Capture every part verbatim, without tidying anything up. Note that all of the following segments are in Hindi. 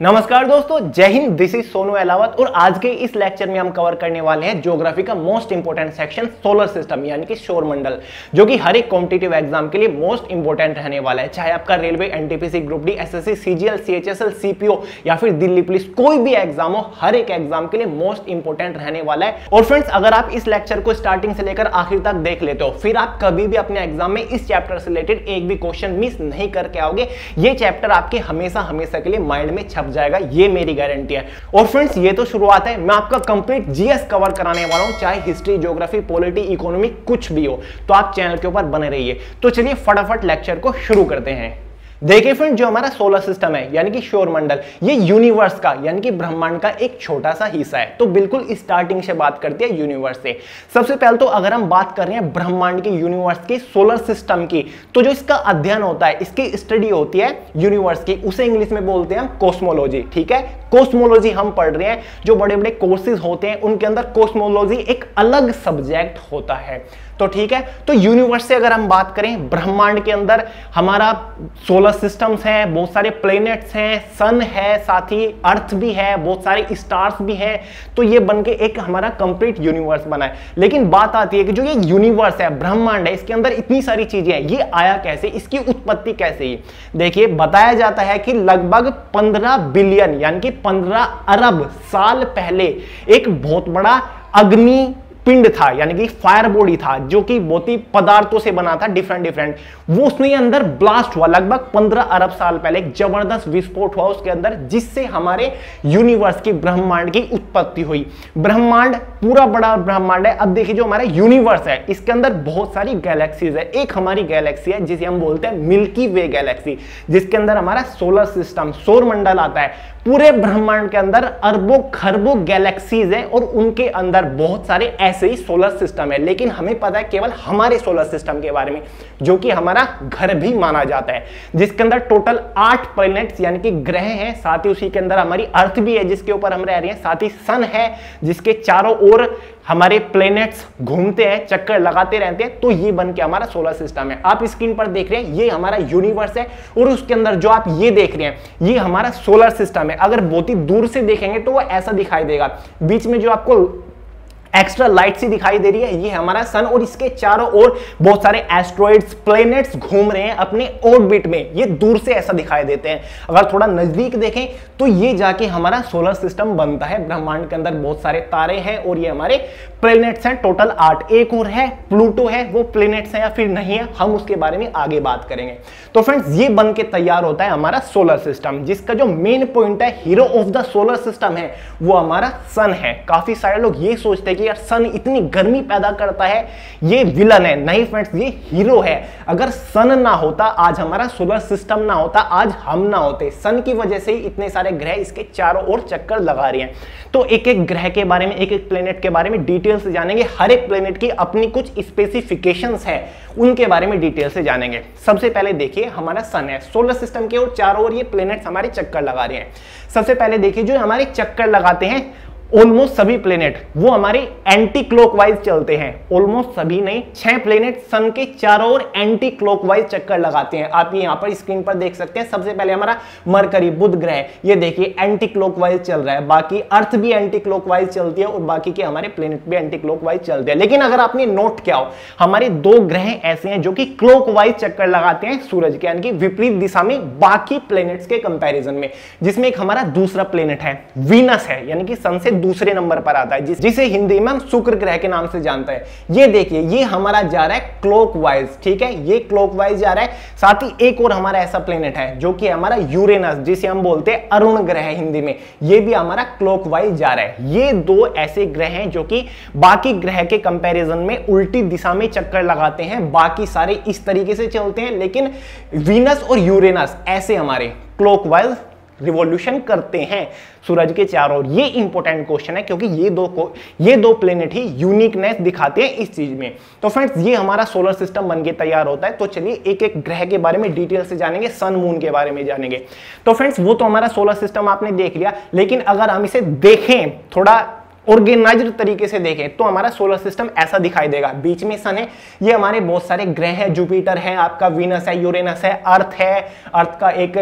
नमस्कार दोस्तों, जय हिंद। दिस इज सोनू अहलावत और आज के इस लेक्चर में हम कवर करने वाले हैं ज्योग्राफी का most important section solar system यानी कि सौरमंडल, जो कि हर एक कॉम्पिटिटिव एग्जाम के लिए मोस्ट इंपोर्टेंट रहने वाला है। चाहे आपका railway, NTPC, group D, SSC, CGL, CHSL, CPO या फिर दिल्ली पुलिस, कोई भी एग्जाम हो, हर एक एग्जाम के लिए मोस्ट इंपोर्टेंट रहने वाला है। और फ्रेंड्स, अगर आप इस लेक्चर को स्टार्टिंग से लेकर आखिर तक देख लेते हो, फिर आप कभी भी अपने एग्जाम में इस चैप्टर से रिलेटेड एक भी क्वेश्चन मिस नहीं करके आओगे। ये चैप्टर आपके हमेशा हमेशा के लिए माइंड में छप जाएगा, ये मेरी गारंटी है। और फ्रेंड्स, ये तो शुरुआत है, मैं आपका कंप्लीट जीएस कवर कराने वाला हूं, चाहे हिस्ट्री, ज्योग्राफी, पॉलिटी, इकोनॉमी कुछ भी हो। तो आप चैनल के ऊपर बने रहिए। तो चलिए फटाफट लेक्चर को शुरू करते हैं। देखिए फ्रेंड, जो हमारा सोलर सिस्टम है यानी कि सौरमंडल, ये यूनिवर्स का यानी कि ब्रह्मांड का एक छोटा सा हिस्सा है। तो बिल्कुल स्टार्टिंग से बात करते हैं यूनिवर्स से। सबसे पहले तो अगर हम बात कर रहे हैं ब्रह्मांड के, यूनिवर्स के, सोलर सिस्टम की, तो जो इसका अध्ययन होता है, इसकी स्टडी होती है यूनिवर्स की, उसे इंग्लिश में बोलते हैं कॉस्मोलॉजी। ठीक है, कॉस्मोलॉजी हम पढ़ रहे हैं। जो बड़े बड़े कोर्सेज होते हैं उनके अंदर कॉस्मोलॉजी एक अलग सब्जेक्ट होता है। तो ठीक है, तो यूनिवर्स से अगर हम बात करें, ब्रह्मांड के अंदर हमारा सोलर सिस्टम्स हैं, बहुत सारे प्लैनेट्स हैं, सन है, साथ ही अर्थ भी है, बहुत सारे स्टार्स भी हैं। तो ये बनके एक हमारा कंप्लीट यूनिवर्स बना है। लेकिन बात आती है कि जो ये यूनिवर्स है, ब्रह्मांड है, इसके अंदर इतनी सारी चीजें हैं, ये आया कैसे, इसकी उत्पत्ति कैसे हुई। देखिए, बताया जाता है कि लगभग पंद्रह बिलियन यानी कि पंद्रह अरब साल पहले एक बहुत बड़ा अग्नि पिंड था यानी कि फायर बॉडी था, जो कि बहुत ही पदार्थों से बना था, डिफरेंट डिफरेंट। वो उसमें अंदर ब्लास्ट हुआ लगभग पंद्रह अरब साल पहले, एक जबरदस्त विस्फोट हुआ उसके अंदर, जिससे हमारे यूनिवर्स की, ब्रह्मांड की उत्पत्ति हुई। ब्रह्मांड पूरा बड़ा ब्रह्मांड है। अब देखिए, जो हमारा यूनिवर्स है, इसके अंदर बहुत सारी गैलेक्सीज है। एक हमारी गैलेक्सी है जिसे हम बोलते हैं मिल्की वे गैलेक्सी, जिसके अंदर हमारा सोलर सिस्टम, सौरमंडल आता है। पूरे ब्रह्मांड के अंदर अरबों खरबों गैलेक्सीज हैं और उनके अंदर बहुत सारे ऐसे ही सोलर सिस्टम है। लेकिन हमें पता है केवल हमारे सोलर सिस्टम के बारे में, जो कि हमारा घर भी माना जाता है, जिसके अंदर टोटल आठ प्लैनेट्स यानी कि ग्रह हैं। साथ ही उसी के अंदर हमारी अर्थ भी है, जिसके ऊपर हम रह रहे हैं। साथ ही सन है, जिसके चारों ओर हमारे प्लैनेट्स घूमते हैं, चक्कर लगाते रहते हैं। तो ये बन के हमारा सोलर सिस्टम है। आप स्क्रीन पर देख रहे हैं, ये हमारा यूनिवर्स है और उसके अंदर जो आप ये देख रहे हैं, ये हमारा सोलर सिस्टम है। अगर बहुत ही दूर से देखेंगे तो वो ऐसा दिखाई देगा। बीच में जो आपको एक्स्ट्रा लाइट सी दिखाई दे रही है, ये हमारा सन, और इसके चारों ओर बहुत सारे एस्ट्रॉइड्स, प्लैनेट्स घूम रहे हैं अपने ऑर्बिट में। ये दूर से ऐसा दिखाई देते हैं। अगर थोड़ा नजदीक देखें तो ये जाके हमारा सोलर सिस्टम बनता है। ब्रह्मांड के अंदर बहुत सारे तारे हैं और ये हमारे प्लैनेट्स हैं, टोटल आठ। एक और है प्लूटो है, वो प्लैनेट्स है या फिर नहीं है, हम उसके बारे में आगे बात करेंगे। तो फ्रेंड्स, ये बन के तैयार होता है हमारा सोलर सिस्टम, जिसका जो मेन पॉइंट है, hero of the solar system है, वो हमारा सन है। काफी सारे लोग ये सोचते हैं कि यार सन इतनी गर्मी पैदा करता है, ये विलन है। नहीं फ्रेंड्स, ये हीरो है। अगर सन ना होता, आज हमारा सोलर सिस्टम ना होता, आज हम ना होते। सन की वजह से ही इतने सारे ग्रह इसके चारों ओर चक्कर लगा रहे हैं। तो एक एक ग्रह के बारे में, एक एक प्लेनेट के बारे में डिटेल से जानेंगे। हर एक प्लेनेट की अपनी कुछ स्पेसिफिकेशंस है, उनके बारे में डिटेल से जानेंगे। सबसे पहले देखिए, हमारा सन है, सोलर सिस्टम के और चारों ओर ये प्लेनेट्स हमारे चक्कर लगा रहे हैं। सबसे पहले देखिए, जो हमारे चक्कर लगाते हैं ऑलमोस्ट सभी प्लेनेट, वो हमारे एंटी क्लॉकवाइज चलते हैं। ऑलमोस्ट सभी नहीं, छह प्लेनेट सन के चारों ओर एंटी क्लॉकवाइज चक्कर लगाते हैं। आप ये यहां पर स्क्रीन पर देख सकते हैं। सबसे पहले हमारा मरकरी, बुध ग्रह, ये देखिए एंटी क्लॉकवाइज चल रहा है। बाकी अर्थ भी एंटी क्लॉकवाइज चलती है और बाकी के हमारे प्लेनेट भी एंटी क्लॉकवाइज चलते हैं। लेकिन अगर आपने नोट किया हो, हमारे दो ग्रह ऐसे हैं जो कि क्लॉकवाइज चक्कर लगाते हैं सूरज के, यानी कि विपरीत दिशा में बाकी प्लेनेट्स के कंपैरिजन में। जिसमें एक हमारा दूसरा प्लेनेट है, वीनस है, यानी कि सन से दूसरे नंबर पर आता है, जिसे हिंदी में हम शुक्र ग्रह के नाम से जानते हैं। ये देखिए, ये हमारा जा रहा है क्लॉकवाइज। ठीक है, ये क्लॉकवाइज जा रहा है। साथ ही एक और हमारा ऐसा प्लेनेट है जो कि हमारा यूरेनस, जिसे हम बोलते हैं अरुण ग्रह हिंदी में, ये भी हमारा क्लॉकवाइज जा रहा है। ये दो ऐसे ग्रह हैं जो कि बाकी ग्रह के कंपैरिजन में उल्टी दिशा में चक्कर लगाते हैं। बाकी सारे इस तरीके से चलते हैं, लेकिन वीनस और यूरेनस ऐसे हमारे क्लॉकवाइज रिवॉल्यूशन करते हैं सूरज के चारों ओर। ये इंपॉर्टेंट क्वेश्चन है, क्योंकि ये दो को ये दो प्लेनेट ही यूनिकनेस दिखाते हैं इस चीज में। तो फ्रेंड्स, ये हमारा सोलर सिस्टम बन के तैयार होता है। तो चलिए एक एक ग्रह के बारे में डिटेल से जानेंगे, सन मून के बारे में जानेंगे। तो फ्रेंड्स, वो तो हमारा सोलर सिस्टम आपने देख लिया। लेकिन अगर हम इसे देखें, थोड़ा ऑर्गेनाइज्ड तरीके से देखें, तो हमारा सोलर सिस्टम ऐसा दिखाई देगा। बीच में सन है, ये हमारे बहुत सारे ग्रह हैं, जुपिटर है, आपका वीनस है, यूरेनस है, अर्थ है, अर्थ का एक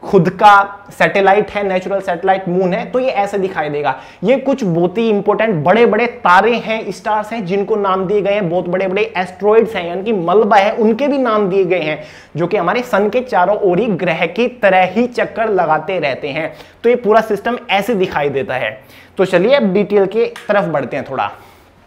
खुद का सैटेलाइट है, नेचुरल सैटेलाइट मून है, तो ये ऐसे दिखाई देगा। ये कुछ बहुत ही इंपॉर्टेंट बड़े बड़े तारे हैं, स्टार्स हैं, जिनको नाम दिए गए हैं, बहुत बड़े बड़े एस्ट्रॉइड्स हैं यानी कि मलबा है, उनके भी नाम दिए गए हैं, जो कि हमारे सन के चारों ओर ही ग्रह की तरह ही चक्कर लगाते रहते हैं। तो ये पूरा सिस्टम ऐसे दिखाई देता है। तो चलिए अब डिटेल की तरफ बढ़ते हैं थोड़ा।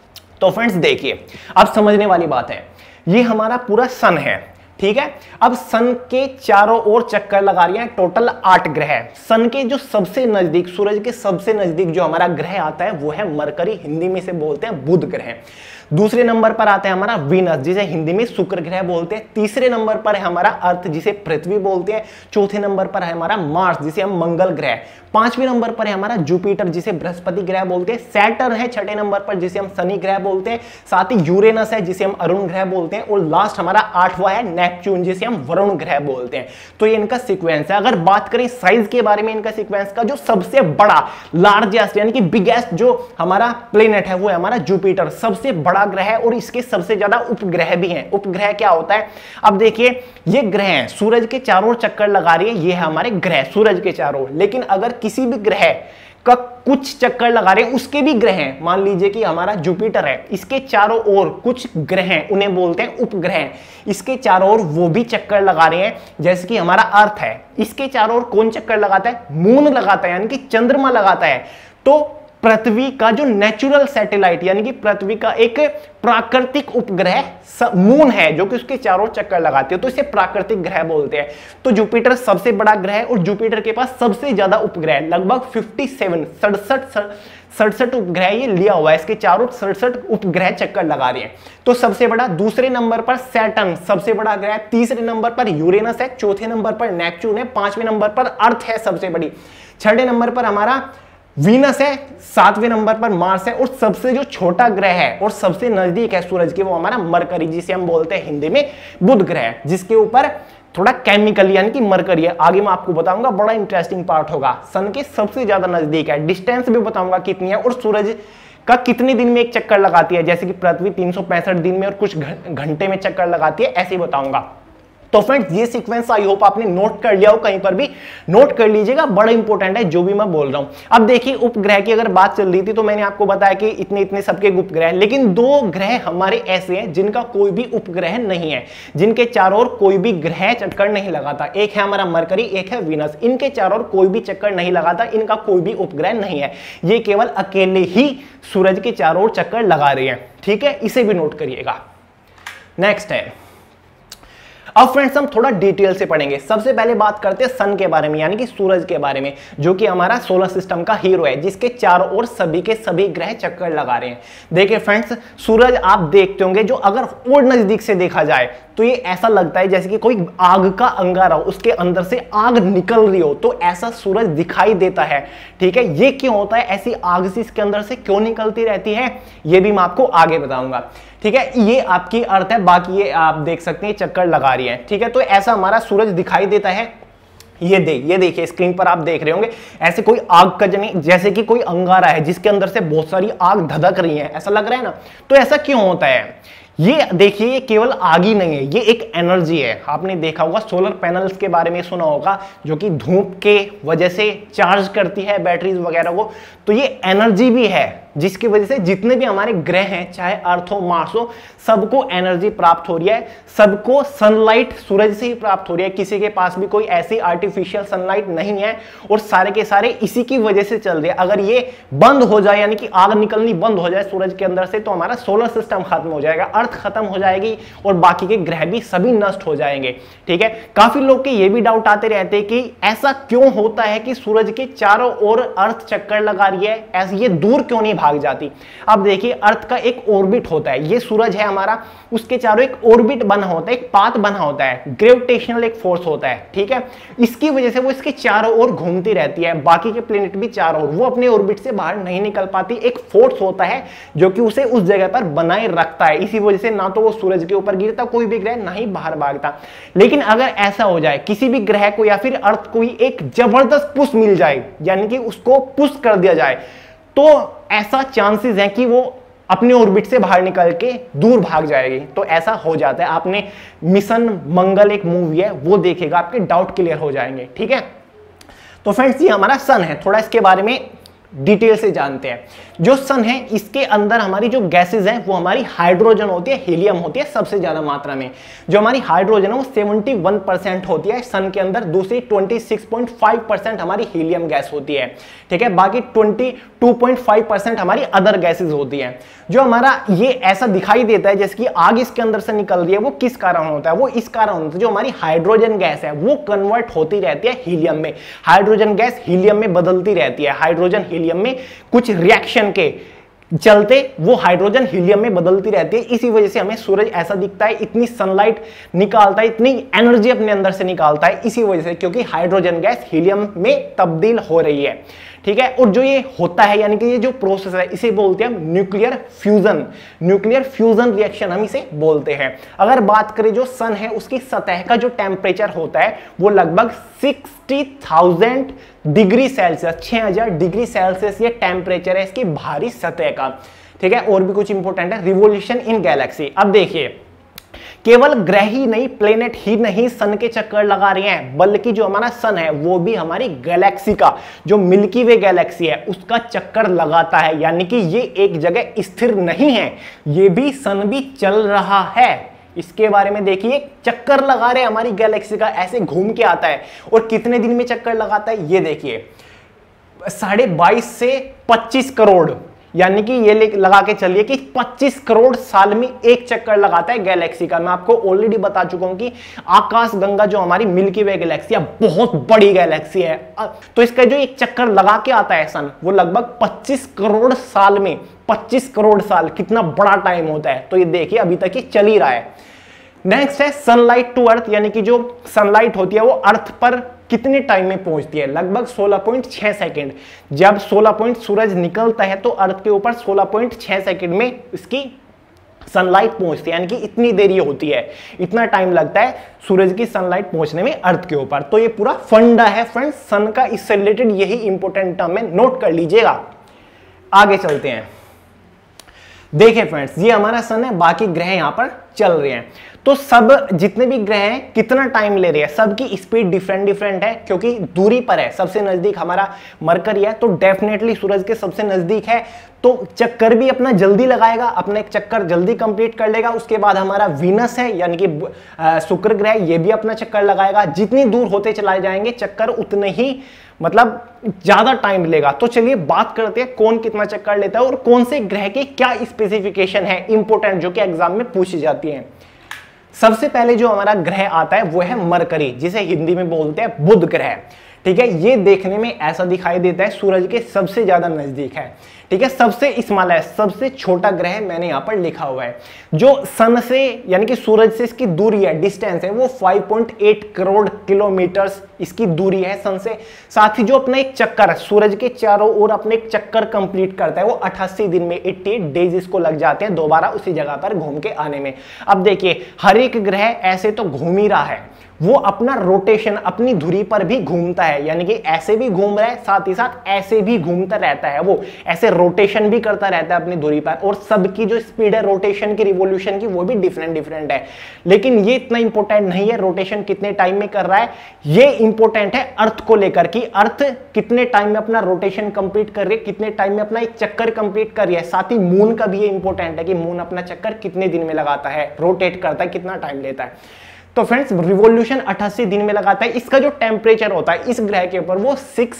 तो फ्रेंड्स देखिए, अब समझने वाली बात है, ये हमारा पूरा सन है, ठीक है। अब सन के चारों ओर चक्कर लगा रही है टोटल आठ ग्रह। सन के जो सबसे नजदीक, सूरज के सबसे नजदीक जो हमारा ग्रह आता है वो है मरकरी, हिंदी में से बोलते हैं बुध ग्रह। दूसरे नंबर पर आता है हमारा वीनस, जिसे हिंदी में शुक्र ग्रह बोलते हैं। तीसरे नंबर पर है हमारा अर्थ, जिसे पृथ्वी बोलते हैं। चौथे नंबर पर है हमारा मार्स, जिसे हम मंगल ग्रह। पांचवें नंबर पर है हमारा जुपिटर, जिसे बृहस्पति ग्रह बोलते हैं। सैटर्न है छठे नंबर पर, जिसे हम शनि ग्रह बोलते हैं। साथ ही यूरेनस है, जिसे हम अरुण ग्रह बोलते हैं। और लास्ट हमारा आठवां है नेपच्यून, जिसे हम वरुण ग्रह बोलते हैं। तो ये इनका सीक्वेंस है। अगर बात करें साइज के बारे में इनका सीक्वेंस का, जो सबसे बड़ा लार्जेस्ट यानी कि बिगेस्ट जो हमारा प्लेनेट है वो है हमारा जुपिटर, सबसे बड़ा ग्रह है। और इसके सबसे ज्यादा उपग्रह भी हैं। उपग्रह क्या होता है, अब देखिए ये ग्रह हैं, सूरज के चारों ओर चक्कर लगा रही है, ये है हमारे ग्रह सूरज के चारों ओर। लेकिन अगर किसी भी ग्रह का कुछ चक्कर लगा रहे हैं, उसके भी ग्रह हैं, मान लीजिए कि हमारा जुपिटर है, इसके चारों ओर कुछ ग्रह हैं, उन्हें बोलते हैं उपग्रह। इसके चारों ओर वो भी चक्कर लगा रहे हैं, जैसे कि हमारा अर्थ है, इसके चारों ओर कौन चक्कर लगाता है, मून लगाता है, यानी कि चंद्रमा लगाता है। तो पृथ्वी का जो नेचुरल सैटेलाइट यानी कि पृथ्वी का एक प्राकृतिक उपग्रह मून है, जो कि उसके चारों चक्कर लगाते हैं, तो इसे प्राकृतिक ग्रह बोलते हैं। तो जुपिटर सबसे बड़ा ग्रह है और जुपिटर के पास सबसे ज्यादा उपग्रह, लगभग सत्तावन सड़सठ सड़सठ उपग्रह ये लिया हुआ है, इसके चारों सड़सठ उपग्रह चक्कर लगा रहे हैं। तो सबसे बड़ा, दूसरे नंबर पर सैटर्न सबसे बड़ा ग्रह, तीसरे नंबर पर यूरेनस है, चौथे नंबर पर नेपच्यून है, पांचवें नंबर पर अर्थ है सबसे बड़ी, छठे नंबर पर हमारा वीनस है, सातवें नंबर पर मार्स है, और सबसे जो छोटा ग्रह है और सबसे नजदीक है सूरज के वो हमारा मरकरी, जिसे हम बोलते हैं हिंदी में बुध ग्रह, जिसके ऊपर थोड़ा केमिकल यानी कि मरकरी है। आगे मैं आपको बताऊंगा, बड़ा इंटरेस्टिंग पार्ट होगा। सन के सबसे ज्यादा नजदीक है, डिस्टेंस भी बताऊंगा कितनी है, और सूरज का कितने दिन में एक चक्कर लगाती है, जैसे कि पृथ्वी तीन सौ पैंसठ दिन में और कुछ घंटे में चक्कर लगाती है, ऐसे ही बताऊंगा। तो फ्रेंड्स ये सीक्वेंस आई होप आपने नोट कर लिया हो, कहीं पर भी नोट कर लीजिएगा, बड़ा इंपॉर्टेंट है जो भी मैं बोल रहा हूं। अब देखिए उपग्रह की अगर बात चल रही थी तो मैंने आपको बताया कि इतने इतने सबके उपग्रह हैं, लेकिन दो ग्रह हमारे ऐसे हैं जिनका कोई भी उपग्रह नहीं है, जिनके चारों ओर कोई भी ग्रह चक्कर नहीं लगाता। एक है हमारा मरकरी, एक है वीनस, इनके चारों ओर कोई भी चक्कर नहीं लगाता, इनका कोई भी उपग्रह नहीं है, ये केवल अकेले ही सूरज के चारों ओर चक्कर लगा रहे हैं, ठीक है, इसे भी नोट करिएगा। नेक्स्ट है, अब फ्रेंड्स हम थोड़ा डिटेल से पढ़ेंगे। सबसे पहले बात करते हैं सन के बारे में, यानी कि सूरज के बारे में, जो कि हमारा सोलर सिस्टम का हीरो है, जिसके चारों ओर सभी के सभी ग्रह चक्कर लगा रहे हैं। देखिए फ्रेंड्स, सूरज आप देखते होंगे, जो अगर और नजदीक से देखा जाए तो ये ऐसा लगता है जैसे कि कोई आग का अंगारा हो, उसके अंदर से आग निकल रही हो, तो ऐसा सूरज दिखाई देता है, ठीक है। ये क्यों होता है, ऐसी आग सी इसके अंदर से क्यों निकलती रहती है, ये भी मैं आपको आगे बताऊंगा, ठीक है। ये आपकी अर्थ है, बाकी ये आप देख सकते हैं चक्कर लगा रही है, ठीक है। तो ऐसा हमारा सूरज दिखाई देता है। ये देख ये देखिए स्क्रीन पर आप देख रहे होंगे, ऐसे कोई आग का जनी, जैसे कि कोई अंगारा है जिसके अंदर से बहुत सारी आग धधक रही है, ऐसा लग रहा है ना। तो ऐसा क्यों होता है, ये देखिए, ये केवल आग ही नहीं है, ये एक एनर्जी है। आपने देखा होगा सोलर पैनल्स के बारे में सुना होगा, जो कि धूप के वजह से चार्ज करती है बैटरीज वगैरह को। तो ये एनर्जी भी है, जिसकी वजह से जितने भी हमारे ग्रह हैं, चाहे अर्थ हो, मार्स हो, सबको एनर्जी प्राप्त हो रही है, सबको सनलाइट सूरज से ही प्राप्त हो रही है। किसी के पास भी कोई ऐसी आर्टिफिशियल सनलाइट नहीं है, और सारे के सारे इसी की वजह से चल रहे हैं। अगर ये बंद हो जाए, यानी कि आग निकलनी बंद हो जाए सूरज के अंदर से, तो हमारा सोलर सिस्टम खत्म हो जाएगा, अर्थ खत्म हो जाएगी, और बाकी के ग्रह भी सभी नष्ट हो जाएंगे, ठीक है। काफी लोग के ये भी डाउट आते रहते हैं कि ऐसा क्यों होता है कि सूरज के चारों ओर अर्थ चक्कर लगा रही है, ऐसे ये दूर क्यों नहीं भाग जाती। अब देखिए, अर्थ का एक ऑर्बिट होता है, ये सूरज है हमारा, उसके चारों एक ऑर्बिट बना होता है, एक पाथ बना होता है, ग्रेविटेशनल एक फोर्स होता है, ठीक है। इसकी वजह से वो इसके चारों ओर घूमती रहती है, बाकी के प्लेनेट भी चारों ओर, वो अपने ऑर्बिट से बाहर नहीं निकल पाती। एक फोर्स होता है जो कि उसे उस जगह पर बनाए रखता है, इसी वजह से ना तो वो सूरज के ऊपर गिरता, कोई भी ग्रह नहीं बाहर भागता। लेकिन अगर ऐसा हो जाए, किसी भी ग्रह को या फिर अर्थ को एक जबरदस्त पुश मिल जाए, यानी कि उसको पुश कर दिया जाए, तो ऐसा चांसेस है कि वो अपने ऑर्बिट से बाहर निकल के दूर भाग जाएगी। तो ऐसा हो जाता है। आपने मिशन मंगल एक मूवी है, वो देखेगा, आपके डाउट क्लियर हो जाएंगे, ठीक है। तो फ्रेंड्स ये हमारा सन है, थोड़ा इसके बारे में डिटेल से जानते हैं। जो सन है इसके अंदर हमारी जो गैसेज हैं वो हमारी हाइड्रोजन होती है, हीलियम होती है सबसे ज्यादा मात्रा में। जो हमारी हाइड्रोजन है वो इकहत्तर परसेंट होती है सन के अंदर, दूसरी छब्बीस पॉइंट पाँच परसेंट हमारी हीलियम गैस होती है, ठीक है। बाकी बाईस पॉइंट पाँच परसेंट हमारी अदर गैसेज होती है। जो हमारा ये ऐसा दिखाई देता है जैसे कि आग इसके अंदर से निकल रही है, वो किस कारण होता है? वो इस कारण होता है जो हमारी हाइड्रोजन गैस है वो कन्वर्ट होती रहती है हीलियम में, हाइड्रोजन गैस हीलियम में बदलती रहती है, हाइड्रोजन हीलियम में कुछ रिएक्शन के चलते वो हाइड्रोजन हीलियम में बदलती रहती है। इसी वजह से हमें सूरज ऐसा दिखता है, इतनी सनलाइट निकालता है, इतनी एनर्जी अपने अंदर से निकालता है, इसी वजह से, क्योंकि हाइड्रोजन गैस हीलियम में तब्दील हो रही है, ठीक है। और जो ये होता है यानी कि ये जो प्रोसेस है इसे बोलते हैं हम nuclear fusion, nuclear fusion reaction हम इसे बोलते हैं। अगर बात करें जो सन है उसकी सतह का जो टेम्परेचर होता है वो लगभग साठ हज़ार डिग्री सेल्सियस, छह हज़ार डिग्री सेल्सियस ये टेम्परेचर है इसकी बाहरी सतह का, ठीक है। और भी कुछ इंपॉर्टेंट है, रिवोल्यूशन इन गैलेक्सी। अब देखिए केवल ग्रह ही नहीं, प्लेनेट ही नहीं सन के चक्कर लगा रहे हैं, बल्कि जो हमारा सन है वो भी हमारी गैलेक्सी का, जो मिल्की वे गैलेक्सी है उसका चक्कर लगाता है। यानी कि ये एक जगह स्थिर नहीं है, ये भी सन भी चल रहा है। इसके बारे में देखिए, चक्कर लगा रहे हमारी गैलेक्सी का, ऐसे घूम के आता है। और कितने दिन में चक्कर लगाता है ये देखिए, साढ़े बाईस से पच्चीस करोड़, यानी कि ये लगा के चलिए कि पच्चीस करोड़ साल में एक चक्कर लगाता है गैलेक्सी का। मैं आपको ऑलरेडी बता चुका हूं कि आकाश गंगा जो हमारी मिल्की वे गैलेक्सी है बहुत बड़ी गैलेक्सी है, तो इसका जो एक चक्कर लगा के आता है सन वो लगभग पच्चीस करोड़ साल में, पच्चीस करोड़ साल कितना बड़ा टाइम होता है। तो ये देखिए अभी तक ये चल ही रहा है। नेक्स्ट है सनलाइट टू अर्थ, यानी कि जो सनलाइट होती है वो अर्थ पर कितने टाइम में पहुंचती है? लगभग सोलह पॉइंट छह सेकंड। जब सोलह पॉइंट सूरज निकलता है तो अर्थ के ऊपर सोलह पॉइंट छह सेकंड में इसकी सनलाइट पहुंचती है, यानी कि इतनी देरी होती है, इतना टाइम लगता है सूरज की सनलाइट पहुंचने में अर्थ के ऊपर। तो ये पूरा फंडा है फ्रेंड्स सन का, इससे रिलेटेड यही इंपॉर्टेंट टर्म है, नोट कर लीजिएगा। आगे चलते हैं। देखिए फ्रेंड्स ये हमारा सन है, बाकी ग्रह यहां पर चल रहे हैं। तो सब जितने भी ग्रह हैं कितना टाइम ले रहे हैं, सबकी स्पीड डिफरेंट डिफरेंट है क्योंकि दूरी पर है। सबसे नजदीक हमारा मरकरी है तो डेफिनेटली सूरज के सबसे नजदीक है, तो चक्कर भी अपना जल्दी लगाएगा, अपना एक चक्कर जल्दी कंप्लीट कर लेगा। उसके बाद हमारा वीनस है यानी कि शुक्र ग्रह, ये भी अपना चक्कर लगाएगा। जितनी दूर होते चलाए जाएंगे चक्कर उतने ही मतलब ज्यादा टाइम लेगा। तो चलिए बात करते हैं कौन कितना चक्कर लेता है और कौन से ग्रह की क्या स्पेसिफिकेशन है इंपॉर्टेंट जो कि एग्जाम में पूछी जाती है। सबसे पहले जो हमारा ग्रह आता है वो है मरकरी, जिसे हिंदी में बोलते हैं बुध ग्रह, ठीक है। ये देखने में ऐसा दिखाई देता है, सूरज के सबसे ज्यादा नजदीक है, ठीक है। सबसे स्मॉल है, सबसे छोटा ग्रह मैंने यहां पर लिखा हुआ है। जो सन से यानी कि सूरज से इसकी दूरी है, डिस्टेंस है, वो पाँच पॉइंट आठ करोड़ किलोमीटर इसकी दूरी है सन से। साथ ही जो अपना एक चक्कर है सूरज के चारों ओर अपने एक चक्कर कंप्लीट करता है वो अट्ठासी दिन में, अट्ठासी डेज इसको लग जाते हैं दोबारा उसी जगह पर घूम के आने में। अब देखिए हर एक ग्रह ऐसे तो घूम ही रहा है, वो अपना रोटेशन अपनी धुरी पर भी घूमता है, यानी कि ऐसे भी घूम रहा है साथ ही साथ ऐसे भी घूमता रहता है, वो ऐसे रोटेशन भी करता रहता है अपनी धुरी पर। और सबकी जो स्पीड है रोटेशन की, रिवॉल्यूशन की, वो भी डिफरेंट डिफरेंट है। लेकिन ये इतना इंपॉर्टेंट नहीं है रोटेशन कितने टाइम में कर रहा है, ये इंपॉर्टेंट है अर्थ को लेकर कि अर्थ कितने टाइम में अपना रोटेशन कंप्लीट कर रही है, कितने टाइम में अपना एक चक्कर कंप्लीट कर रही है। साथ ही मून का भी ये इंपॉर्टेंट है कि मून अपना चक्कर कितने दिन में लगाता है, रोटेट करता है, कितना टाइम लेता है। तो फ्रेंड्स रिवॉल्यूशन अट्ठासी दिन में लगाता है। इसका जो टेम्परेचर होता है इस ग्रह के ऊपर वो छह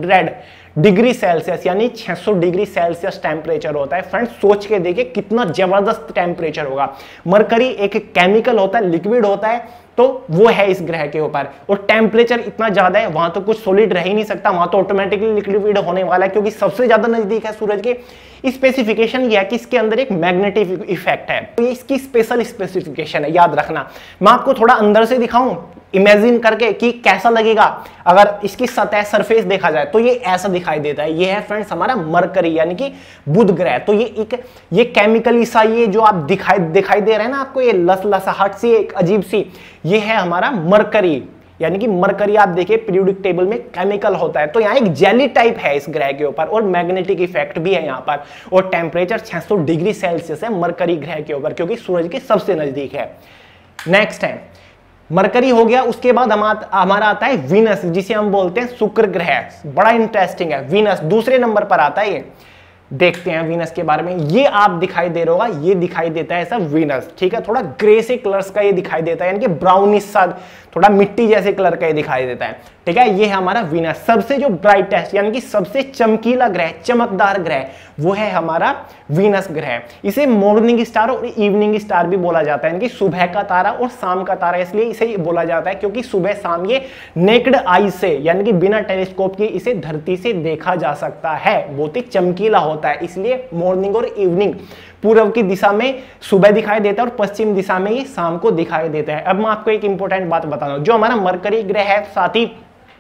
सौ डिग्री सेल्सियस यानी छह सौ डिग्री सेल्सियस टेम्परेचर होता है। फ्रेंड्स सोच के देखिए कितना जबरदस्त टेम्परेचर होगा। मरकरी एक केमिकल होता है, लिक्विड होता है, तो वो है इस ग्रह के ऊपर। और टेम्परेचर इतना ज्यादा है वहां तो कुछ सॉलिड रह ही नहीं सकता, वहां तो ऑटोमेटिकली लिक्विड होने वाला है क्योंकि सबसे ज्यादा नजदीक है सूरज के। स्पेसिफिकेशन यह है कि इसके अंदर एक मैग्नेटिक इफेक्ट है, तो ये इसकी स्पेशल स्पेसिफिकेशन है, याद रखना। मैं आपको थोड़ा अंदर से दिखाऊं इमेजिन करके कि कैसा लगेगा अगर इसकी सतह सरफेस देखा जाए, तो ये ऐसा दिखाई देता है। ये है फ्रेंड्स हमारा मरकरी यानी कि बुध ग्रह। तो ये एक ये केमिकली सा ये जो आप दिखाई दिखाई दे रहे हैं ना आपको, ये लस लसाहट सी एक अजीब सी, ये है हमारा मरकरी। यानी कि मरकरी आप देखिए पीरियोडिक टेबल में केमिकल होता है, तो यहाँ एक जेली टाइप है इस ग्रह के ऊपर और मैग्नेटिक इफेक्ट भी है यहाँ पर। और टेम्परेचर छह सौ डिग्री सेल्सियस है मरकरी ग्रह के ऊपर क्योंकि सूरज के सबसे नजदीक है। नेक्स्ट है मरकरी हो गया, उसके बाद हम हमारा आता है वीनस, जिसे हम बोलते हैं शुक्र ग्रह। बड़ा इंटरेस्टिंग है, वीनस दूसरे नंबर पर आता है। ये देखते हैं वीनस के बारे में। ये आप दिखाई दे रहा होगा, ये दिखाई देता है ऐसा वीनस, ठीक है, थोड़ा ग्रे से कलर्स का ये दिखाई देता है, यानी कि ब्राउनिश सा, थोड़ा मिट्टी जैसे कलर का ये दिखाई देता है, ठीक है। ये है हमारा वीनस। सबसे जो ब्राइटेस्ट यानी कि सबसे चमकीला ग्रह, चमकदार ग्रह, वो है हमारा वीनस ग्रह। इसे मॉर्निंग स्टार और इवनिंग स्टार भी बोला जाता है, यानी कि सुबह का तारा और शाम का तारा। इसलिए इसे बोला जाता है क्योंकि सुबह शाम ये नेक्ड आई से, यानी कि बिना टेलीस्कोप के इसे धरती से देखा जा सकता है। बहुत ही चमकीला होता है, इसलिए मॉर्निंग और इवनिंग, पूर्व की दिशा में सुबह दिखाई देता है और पश्चिम दिशा में ये शाम को दिखाई देता है। अब मैं आपको एक इंपॉर्टेंट बात बता रहा हूं, जो हमारा मरकरी ग्रह है, साथ ही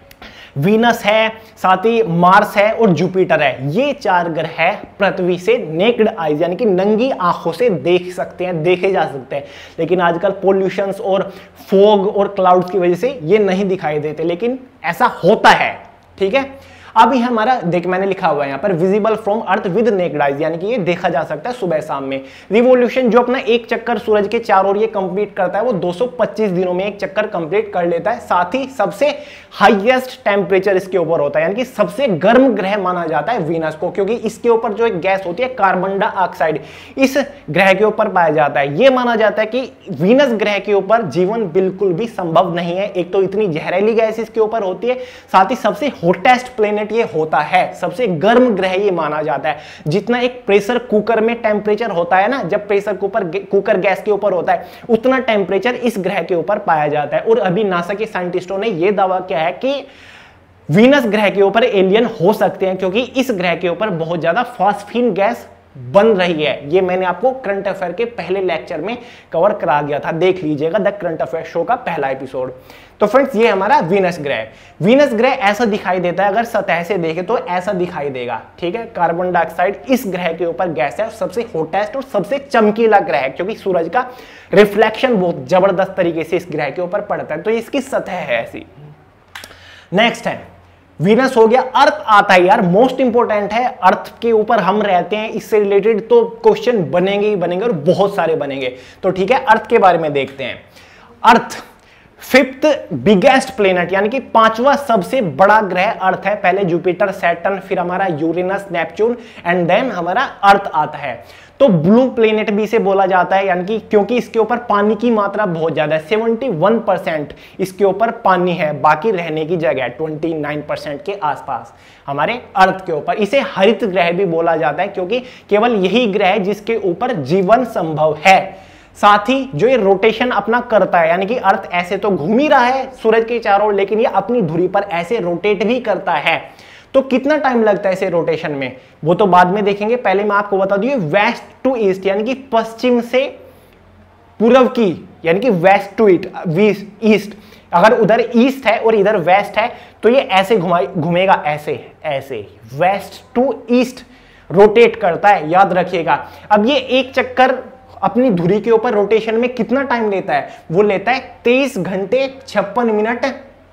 वीनस है, साथ ही मार्स है और जुपिटर है, ये चार ग्रह पृथ्वी से नेक्ड आईज यानी कि नंगी आंखों से देख सकते हैं, देखे जा सकते हैं। लेकिन आजकल पोल्यूशंस और फॉग और क्लाउड्स की वजह से ये नहीं दिखाई देते, लेकिन ऐसा होता है, ठीक है। अब ये हमारा देख, मैंने लिखा हुआ है यहाँ पर visible from earth with naked eyes, यानी कि ये देखा जा सकता है सुबह शाम में। रिवॉल्यूशन जो अपना एक चक्कर सूरज के चारों ओर ये कंप्लीट करता है, वो दो सौ पच्चीस दिनों में एक चक्कर कंप्लीट कर लेता है। साथ ही सबसे हाईएस्ट टेम्परेचर इसके ऊपर होता है, यानी कि सबसे गर्म ग्रह माना जाता है वीनस को, क्योंकि इसके ऊपर जो एक गैस होती है कार्बन डाइऑक्साइड, इस ग्रह के ऊपर पाया जाता है। ये माना जाता है कि वीनस ग्रह के ऊपर जीवन बिल्कुल भी संभव नहीं है। एक तो इतनी जहरीली गैस इसके ऊपर होती है, साथ ही सबसे हॉटेस्ट प्लेनेट ये होता है, सबसे गर्म ग्रह ये माना जाता है। जितना एक प्रेशर कुकर में टेम्परेचर होता है ना, जब प्रेशर कुकर कुकर गैस के ऊपर होता है, उतना टेम्परेचर इस ग्रह के ऊपर पाया जाता है। और अभी नासा के साइंटिस्टों ने यह दावा किया है कि वीनस ग्रह के ऊपर एलियन हो सकते हैं, क्योंकि इस ग्रह के ऊपर बहुत ज्यादा फास्फीन गैस बन रही है। ये मैंने आपको करंट अफेयर के पहले लेक्चर में कवर करा दिया था, देख लीजिएगा, द करंट अफेयर शो का पहला एपिसोड। तो फ्रेंड्स, ये हमारा वीनस ग्रह। वीनस ग्रह ऐसा दिखाई देता है, अगर सतह से देखें तो ऐसा दिखाई देगा, ठीक है। कार्बन डाइऑक्साइड इस ग्रह के ऊपर गैस है, सबसे हॉटेस्ट और सबसे चमकीला ग्रह है, क्योंकि सूरज का रिफ्लेक्शन बहुत जबरदस्त तरीके से इस ग्रह के ऊपर पड़ता है, तो इसकी सतह है ऐसी। नेक्स्ट है वीनस हो गया। अर्थ आता है यार, मोस्ट इंपोर्टेंट है, अर्थ के ऊपर हम रहते हैं, इससे रिलेटेड तो क्वेश्चन बनेंगे ही बनेंगे और बहुत सारे बनेंगे। तो ठीक है, अर्थ के बारे में देखते हैं। अर्थ फिफ्थ बिगेस्ट प्लेनेट, यानी कि पांचवा सबसे बड़ा ग्रह अर्थ है। पहले जुपिटर, सैटर्न, फिर हमारा यूरेनस, नेपच्यून एंड देन हमारा अर्थ आता है। तो ब्लू प्लेनेट भी इसे बोला जाता है, यानी कि क्योंकि इसके ऊपर पानी की मात्रा बहुत ज्यादा है, इकहत्तर परसेंट इसके ऊपर पानी है, बाकी रहने की जगह उनतीस परसेंट के आसपास हमारे अर्थ के ऊपर। इसे हरित ग्रह भी बोला जाता है, क्योंकि केवल यही ग्रह है जिसके ऊपर जीवन संभव है। साथ ही जो ये रोटेशन अपना करता है, यानी कि अर्थ ऐसे तो घूम ही रहा है सूरज के चारों ओर, लेकिन ये अपनी धुरी पर ऐसे रोटेट भी करता है। तो कितना टाइम लगता है इसे रोटेशन में, वो तो बाद में देखेंगे। पहले मैं आपको बता दूं, वेस्ट टू ईस्ट, यानी कि पश्चिम से पूर्व की, यानी कि वेस्ट टू ईस्ट, अगर उधर ईस्ट है और इधर वेस्ट है तो ये ऐसे घुमा घूमेगा, ऐसे ऐसे वेस्ट टू ईस्ट रोटेट करता है, याद रखिएगा। अब ये एक चक्कर अपनी धुरी के ऊपर रोटेशन में कितना टाइम लेता है, वो लेता है तेईस घंटे छप्पन मिनट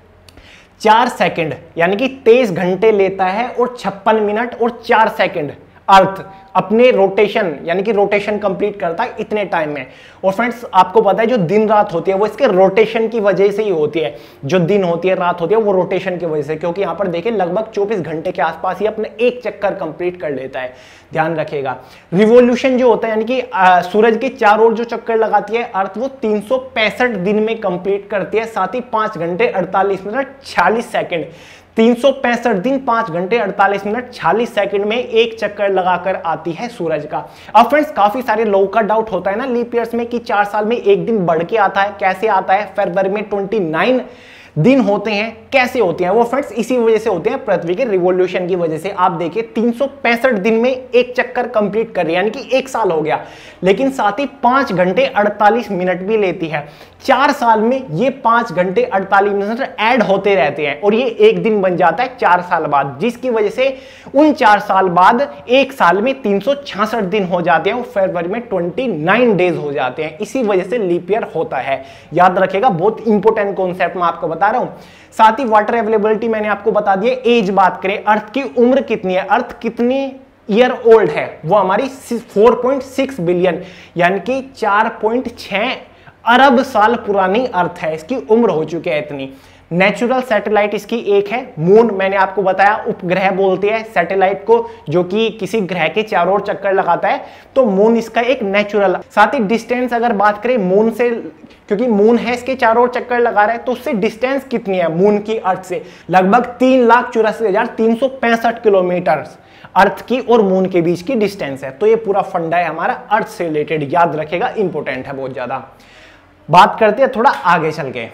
चार सेकंड, यानी कि तेईस घंटे लेता है और छप्पन मिनट और चार सेकंड अर्थ अपने रोटेशन, यानी कि रोटेशन कंप्लीट करता है इतने टाइम में। और फ्रेंड्स, आपको पता है जो दिन रात होती है वो इसके रोटेशन की वजह से ही होती है। जो दिन होती है, रात होती है, वो रोटेशन की वजह से, क्योंकि यहां पर देखिए लगभग चौबीस घंटे के आसपास ही अपने एक चक्कर कंप्लीट कर लेता है, ध्यान रखिएगा। रिवॉल्यूशन जो होता है, यानी कि सूरज के चारों ओर जो चक्कर लगाती है अर्थ, वो तीन सौ पैंसठ दिन में कंप्लीट करती है। साथ ही पांच घंटे अड़तालीस मिनट छियालीस सेकेंड, तीन सौ पैंसठ दिन पांच घंटे अड़तालीस मिनट छियालीस सेकंड में एक चक्कर लगाकर आती है सूरज का। अब फ्रेंड्स, काफी सारे लोगों का डाउट होता है ना लीप ईयर्स में कि चार साल में एक दिन बढ़ के आता है, कैसे आता है? फरवरी में उनतीस दिन होते हैं, कैसे होते हैं वो फ्रेंड्स? इसी वजह से होते हैं, पृथ्वी के रिवॉल्यूशन की वजह से। आप देखिए तीन सौ पैंसठ दिन में एक चक्कर कंप्लीट कर रही है, यानी कि एक साल हो गया, लेकिन साथ ही पांच घंटे अड़तालीस मिनट भी लेती है। चार साल में ये पांच घंटे अड़तालीस मिनट ऐड होते रहते हैं और ये एक दिन बन जाता है चार साल बाद, जिसकी वजह से उन चार साल बाद एक साल में तीन सौ छियासठ दिन हो जाते हैं और फरवरी में उनतीस डेज हो जाते हैं। इसी वजह से लीप ईयर होता है, याद रखिएगा, बहुत इंपॉर्टेंट कॉन्सेप्ट मैं आपको बता रहा हूं। साथ ही वाटर अवेलेबिलिटी मैंने आपको बता दिया। एज बात करें, अर्थ की उम्र कितनी है, अर्थ कितनी ईयर ओल्ड है, वो हमारी चार पॉइंट छह बिलियन, यानी कि चार पॉइंट छह अरब साल पुरानी अर्थ है, इसकी उम्र हो चुकी है इतनी। नेचुरल सैटेलाइट इसकी एक है। मून मैंने आपको बताया उपग्रह बोलते हैं सैटेलाइट को, जो कि किसी ग्रह के चारों ओर चक्कर लगाता है, तो मून इसका एक नेचुरल। साथ ही डिस्टेंस अगर बात करें मून से, क्योंकि मून है इसके चारों ओर चक्कर लगा रहा है, तो उससे डिस्टेंस कितनी है मून की अर्थ से? लगभग तीन लाख चौरासी हजार तीन सौ पैंसठ किलोमीटर अर्थ की और मून के बीच की डिस्टेंस है। तो ये पूरा फंडा है हमारा अर्थ से रिलेटेड, याद रखेगा, इंपॉर्टेंट है बहुत ज्यादा। बात करते हैं थोड़ा आगे चल के।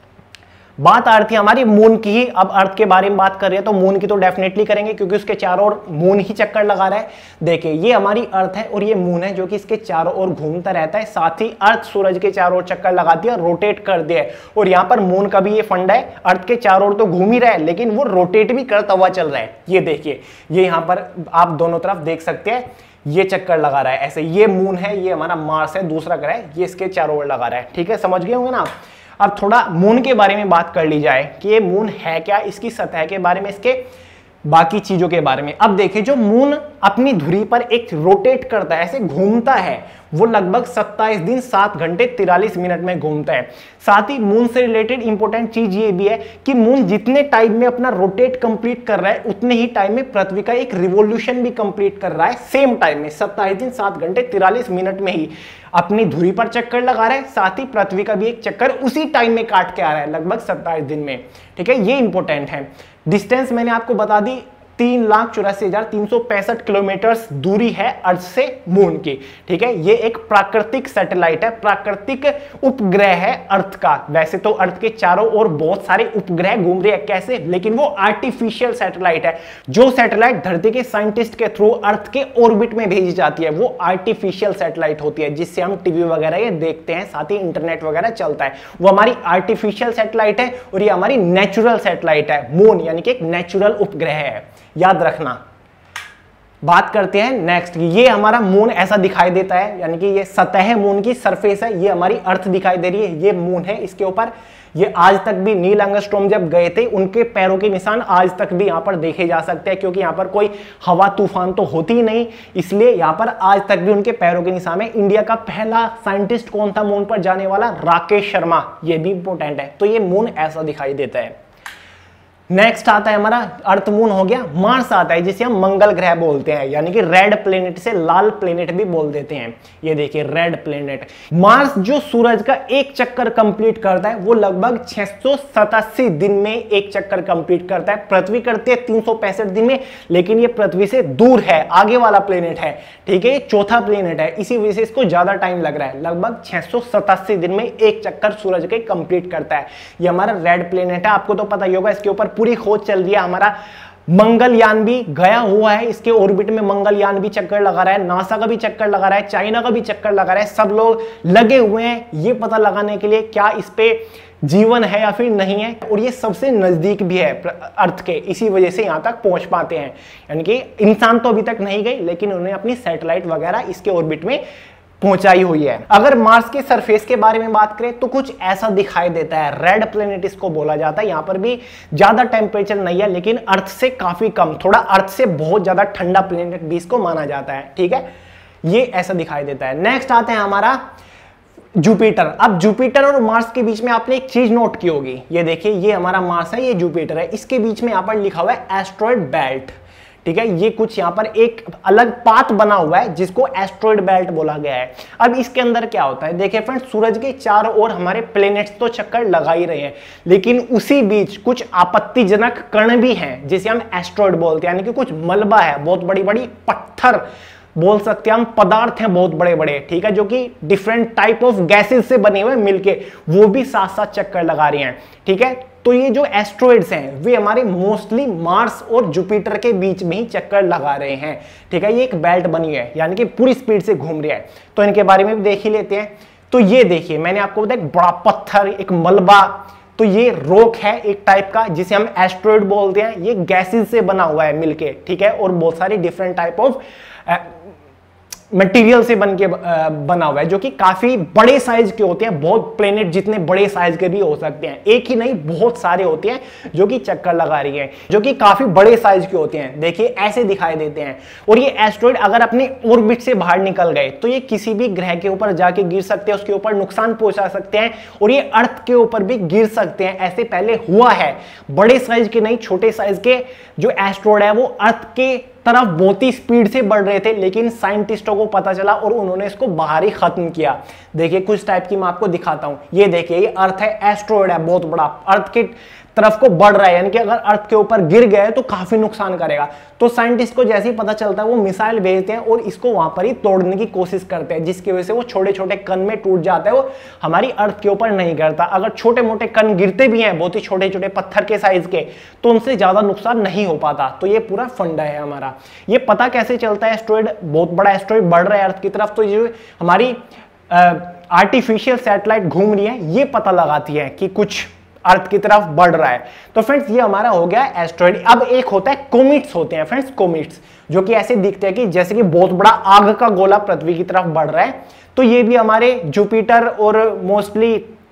बात आ रही थी हमारी मून की ही, अब अर्थ के बारे में बात कर रहे हैं तो मून की तो डेफिनेटली करेंगे क्योंकि उसके चारों ओर मून ही चक्कर लगा रहा है। देखिए ये हमारी अर्थ है और ये मून है जो कि इसके चारों ओर घूमता रहता है। साथ ही अर्थ सूरज के चारों ओर चक्कर लगाती है, रोटेट कर दिया है। और यहाँ पर मून का भी ये फंडा है, अर्थ के चारों ओर तो घूम ही रहा है लेकिन वो रोटेट भी करता हुआ चल रहा है। ये देखिए, ये यहाँ पर आप दोनों तरफ देख सकते हैं, ये चक्कर लगा रहा है ऐसे। ये मून है, ये हमारा मार्स है दूसरा ग्रह, ये इसके चारों ओर लगा रहा है। ठीक है, समझ गए होंगे ना। अब थोड़ा मून के बारे में बात कर ली जाए कि ये मून है क्या, इसकी सतह के बारे में, इसके बाकी चीजों के बारे में। अब देखिए जो मून अपनी धुरी पर एक रोटेट करता है, ऐसे घूमता है, वो लगभग सत्ताईस दिन सात घंटे तिरालीस मिनट में घूमता है। साथ ही मून से रिलेटेड इंपॉर्टेंट चीज ये भी है कि मून जितने टाइम में अपना रोटेट कंप्लीट कर रहा है उतने ही टाइम में पृथ्वी का एक रिवॉल्यूशन भी कंप्लीट कर रहा है। सेम टाइम में सत्ताईस दिन सात घंटे तिरालीस मिनट में ही अपनी धुरी पर चक्कर लगा रहा है, साथ ही पृथ्वी का भी एक चक्कर उसी टाइम में काट के आ रहा है, लगभग सत्ताईस दिन में। ठीक है, ये इंपॉर्टेंट है। डिस्टेंस मैंने आपको बता दी, तीन लाख चौरासी हजार तीन सौ पैंसठ किलोमीटर दूरी है अर्थ से मून की। ठीक है, ये एक प्राकृतिक सैटेलाइट है, प्राकृतिक उपग्रह है अर्थ का। वैसे तो अर्थ के चारों ओर बहुत सारे उपग्रह घूम रहे हैं, कैसे, लेकिन वो आर्टिफिशियल सैटेलाइट है। जो सैटेलाइट धरती के साइंटिस्ट के थ्रू अर्थ के ऑर्बिट में भेजी जाती है वो आर्टिफिशियल सैटेलाइट होती है, जिससे हम टीवी वगैरह ये देखते हैं, साथ ही इंटरनेट वगैरह चलता है। वो हमारी आर्टिफिशियल सैटेलाइट है और ये हमारी नेचुरल सैटेलाइट है। मून यानी कि एक नेचुरल उपग्रह है, याद रखना। बात करते हैं नेक्स्ट, ये हमारा मून ऐसा दिखाई देता है, यानी कि ये सतह है मून की, सरफेस है, ये हमारी अर्थ दिखाई दे रही है, ये मून है इसके ऊपर। ये आज तक भी नील आर्मस्ट्रॉन्ग जब गए थे उनके पैरों के निशान आज तक भी यहां पर देखे जा सकते हैं, क्योंकि यहां पर कोई हवा तूफान तो होती ही नहीं, इसलिए यहां पर आज तक भी उनके पैरों के निशान है। इंडिया का पहला साइंटिस्ट कौन था मून पर जाने वाला? राकेश शर्मा, ये भी इंपॉर्टेंट है। तो ये मून ऐसा दिखाई देता है। नेक्स्ट आता है हमारा अर्थ मून हो गया। मार्स आता है जिसे हम मंगल ग्रह बोलते हैं, यानी कि रेड प्लेनेट से लाल प्लेनेट भी बोल देते हैं। ये देखिए रेड प्लेनेट। मार्स जो सूरज का एक चक्कर कंप्लीट करता है वो लगभग छह सौ सतासी दिन में एक चक्कर कंप्लीट करता है। पृथ्वी करती है तीन सौ पैंसठ दिन में, लेकिन ये पृथ्वी से दूर है, आगे वाला प्लेनेट है। ठीक है, चौथा प्लेनेट है, इसी वजह से इसको ज्यादा टाइम लग रहा है। लगभग छह सौ सतासी दिन में एक चक्कर सूरज के कंप्लीट करता है। ये हमारा रेड प्लेनेट है, आपको तो पता ही होगा, इसके ऊपर पूरी खोज चल रही है। हमारा मंगलयान भी गया हुआ है, इसके ऑर्बिट में मंगलयान भी चक्कर लगा रहा है, नासा का भी चक्कर लगा रहा है, चाइना का भी चक्कर लगा रहा है। सब लोग लगे हुए हैं ये पता लगाने के लिए क्या इस पे जीवन है या फिर नहीं है, और ये सबसे नजदीक भी है अर्थ के, इसी वजह से यहां तक पहुंच पाते हैं। यानी कि इंसान तो अभी तक नहीं गए, लेकिन उन्होंने अपनी सैटेलाइट वगैरह इसके ऑर्बिट में पहुंचाई हुई है। अगर मार्स के सरफेस के बारे में बात करें तो कुछ ऐसा दिखाई देता है। रेड प्लेनेट इसको बोला जाता है। यहां पर भी ज्यादा टेम्परेचर नहीं है, लेकिन अर्थ से काफी कम, थोड़ा अर्थ से बहुत ज्यादा ठंडा प्लेनेट भी इसको माना जाता है। ठीक है, ये ऐसा दिखाई देता है। नेक्स्ट आते हैं हमारा जुपिटर। अब जुपिटर और मार्स के बीच में आपने एक चीज नोट की होगी, ये देखिए, ये हमारा मार्स है, ये जुपिटर है, इसके बीच में यहां पर लिखा हुआ है एस्ट्रॉयड बेल्ट। ठीक है, ये कुछ यहां पर एक अलग पाथ बना हुआ है जिसको एस्ट्रॉयड बेल्ट बोला गया है। अब इसके अंदर क्या होता है, देखिए फ्रेंड्स, सूरज के चारों ओर हमारे प्लैनेट्स तो चक्कर लगा ही रहे हैं, लेकिन उसी बीच कुछ आपत्तिजनक कण भी हैं जिसे हम एस्ट्रॉयड बोलते हैं, यानी कि कुछ मलबा है, बहुत बड़ी बड़ी पत्थर बोल सकते हैं हम, पदार्थ हैं बहुत बड़े बड़े। ठीक है, जो कि डिफरेंट टाइप ऑफ गैसेस से बने हुए मिलके वो भी साथ साथ चक्कर लगा रही हैं। ठीक है, तो ये जो एस्ट्रॉइड्स हैं वे हमारे मोस्टली मार्स और जुपिटर के बीच में ही चक्कर लगा रहे हैं। ठीक है, ये एक बेल्ट बनी है, यानी कि पूरी स्पीड से घूम रही है, तो इनके बारे में भी देख ही लेते हैं। तो ये देखिए, मैंने आपको बताया एक बड़ा पत्थर, एक मलबा, तो ये रॉक है एक टाइप का जिसे हम एस्ट्रॉइड बोलते हैं। ये गैसेस से बना हुआ है मिलके। ठीक है, और बहुत सारी डिफरेंट टाइप ऑफ मटेरियल से बन के बना हुआ है, जो कि काफी बड़े साइज के होते हैं। बहुत प्लेनेट जितने बड़े साइज के भी हो सकते हैं, एक ही नहीं बहुत सारे होते हैं जो कि चक्कर लगा रही हैं, जो कि काफी बड़े साइज के होते हैं। देखिए ऐसे दिखाई देते हैं। और ये एस्टेरॉइड अगर अपने ऑर्बिट से बाहर निकल गए तो ये किसी भी ग्रह के ऊपर जाके गिर सकते हैं, उसके ऊपर नुकसान पहुंचा सकते हैं और ये अर्थ के ऊपर भी गिर सकते हैं। ऐसे पहले हुआ है। बड़े साइज के नहीं, छोटे साइज के जो एस्टेरॉइड है वो अर्थ के तरफ बहुत ही स्पीड से बढ़ रहे थे, लेकिन साइंटिस्टों को पता चला और उन्होंने इसको बाहर ही खत्म किया। देखिए कुछ टाइप की मैं आपको दिखाता हूं। ये देखिए, ये अर्थ है, एस्टेरॉइड है बहुत बड़ा, अर्थ के तरफ को बढ़ रहा है, यानी कि अगर अर्थ के ऊपर गिर गए तो काफी नुकसान करेगा। तो साइंटिस्ट को जैसे ही पता चलता है वो मिसाइल भेजते हैं और इसको वहां पर ही तोड़ने की कोशिश करते हैं, जिसकी वजह से वो छोटे छोटे कण में टूट जाता है, वो हमारी अर्थ के ऊपर नहीं गिरता। अगर छोटे मोटे कण गिरते भी हैं, बहुत ही छोटे छोटे पत्थर के साइज के, तो उनसे ज्यादा नुकसान नहीं हो पाता। तो ये पूरा फंडा है हमारा। ये पता कैसे चलता है एस्टेरॉइड बहुत बड़ा एस्टेरॉइड बढ़ रहा है अर्थ की तरफ, तो ये हमारी आर्टिफिशियल सैटेलाइट घूम रही है, ये पता लगाती है कि कुछ अर्थ की तरफ बढ़ रहा है। तो फ्रेंड्स ये हमारा हो गया एस्टेरॉइड। अब एक होता है कोमिट्स होते हैं फ्रेंड्स, कोमिट्स, जो कि ऐसे दिखते हैं कि जैसे कि बहुत बड़ा आग का गोला पृथ्वी की तरफ बढ़ रहा है। तो ये भी हमारे जुपिटर और मोस्टली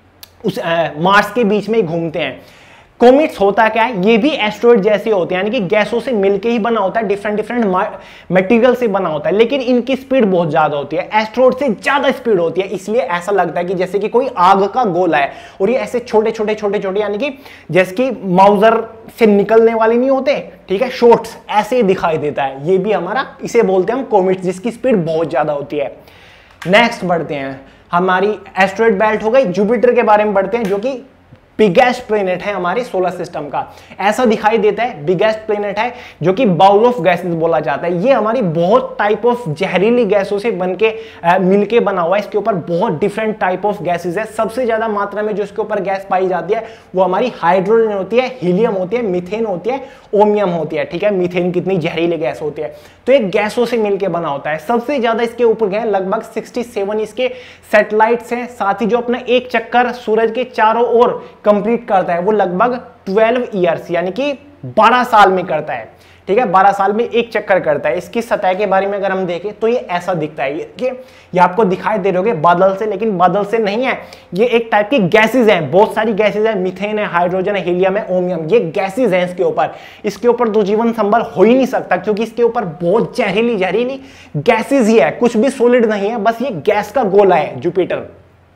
उस मार्स के बीच में ही घूमते हैं। कोमिट्स होता क्या है, ये भी एस्टेरॉइड जैसे होते हैं, यानी कि गैसों से मिलके ही बना होता है, डिफरेंट डिफरेंट मटेरियल से बना होता है, लेकिन इनकी स्पीड बहुत ज्यादा होती है, एस्टेरॉइड से ज्यादा स्पीड होती है। इसलिए ऐसा लगता है कि जैसे कि कोई आग का गोला है। और ये ऐसे छोटे छोटे छोटे छोटे, यानी कि जैसे कि माउजर से निकलने वाले नहीं होते, ठीक है, शॉट्स, ऐसे दिखाई देता है। ये भी हमारा, इसे बोलते हैं हम कोमिट्स, जिसकी स्पीड बहुत ज्यादा होती है। नेक्स्ट बढ़ते हैं, हमारी एस्टेरॉइड बेल्ट हो गई। जुपिटर के बारे में बढ़ते हैं, जो कि बिगेस्ट प्लेनेट है हमारे सोलर सिस्टम का। ऐसा दिखाई देता है, बिगेस्ट प्लेनेट है, जो कि बाउल ऑफ गैसेस बोला जाता है। ये हमारी बहुत टाइप ऑफ जहरीली गैसों से बनके मिलके बना हुआ है। इसके ऊपर बहुत डिफरेंट टाइप ऑफ गैसेस है। सबसे ज्यादा मात्रा में जो इसके ऊपर गैस पाई जाती है वो हमारी हाइड्रोजन होती है, हीलियम होती है, मीथेन होती है, ओमियम होती है, ठीक है। मीथेन कितनी जहरीली गैस होती है, तो एक गैसों से मिलकर बना होता है। सबसे ज्यादा इसके ऊपर गए लगभग सड़सठ इसके सैटेलाइट्स हैं। साथ ही जो अपना एक चक्कर सूरज के चारों ओर कंप्लीट करता है वो लगभग बारह इयर्स, यानी कि बारह साल में करता है, ठीक है। बारह साल में एक चक्कर करता है। इसकी सतह के बारे में अगर हम देखें तो ये ऐसा दिखता है कि ये आपको दिखाई दे रहे होंगे बादल से, लेकिन बादल से नहीं है, ये एक टाइप की गैसेज हैं, बहुत सारी गैसेज है, मीथेन है, हाइड्रोजन है, हीलियम है, ओमियम, ये गैसेज हैं इसके ऊपर। इसके ऊपर तो जीवन संभव हो ही नहीं सकता, क्योंकि इसके ऊपर बहुत जहरीली जहरीली गैसेज ही है, कुछ भी सॉलिड नहीं है, बस ये गैस का गोला है जुपिटर।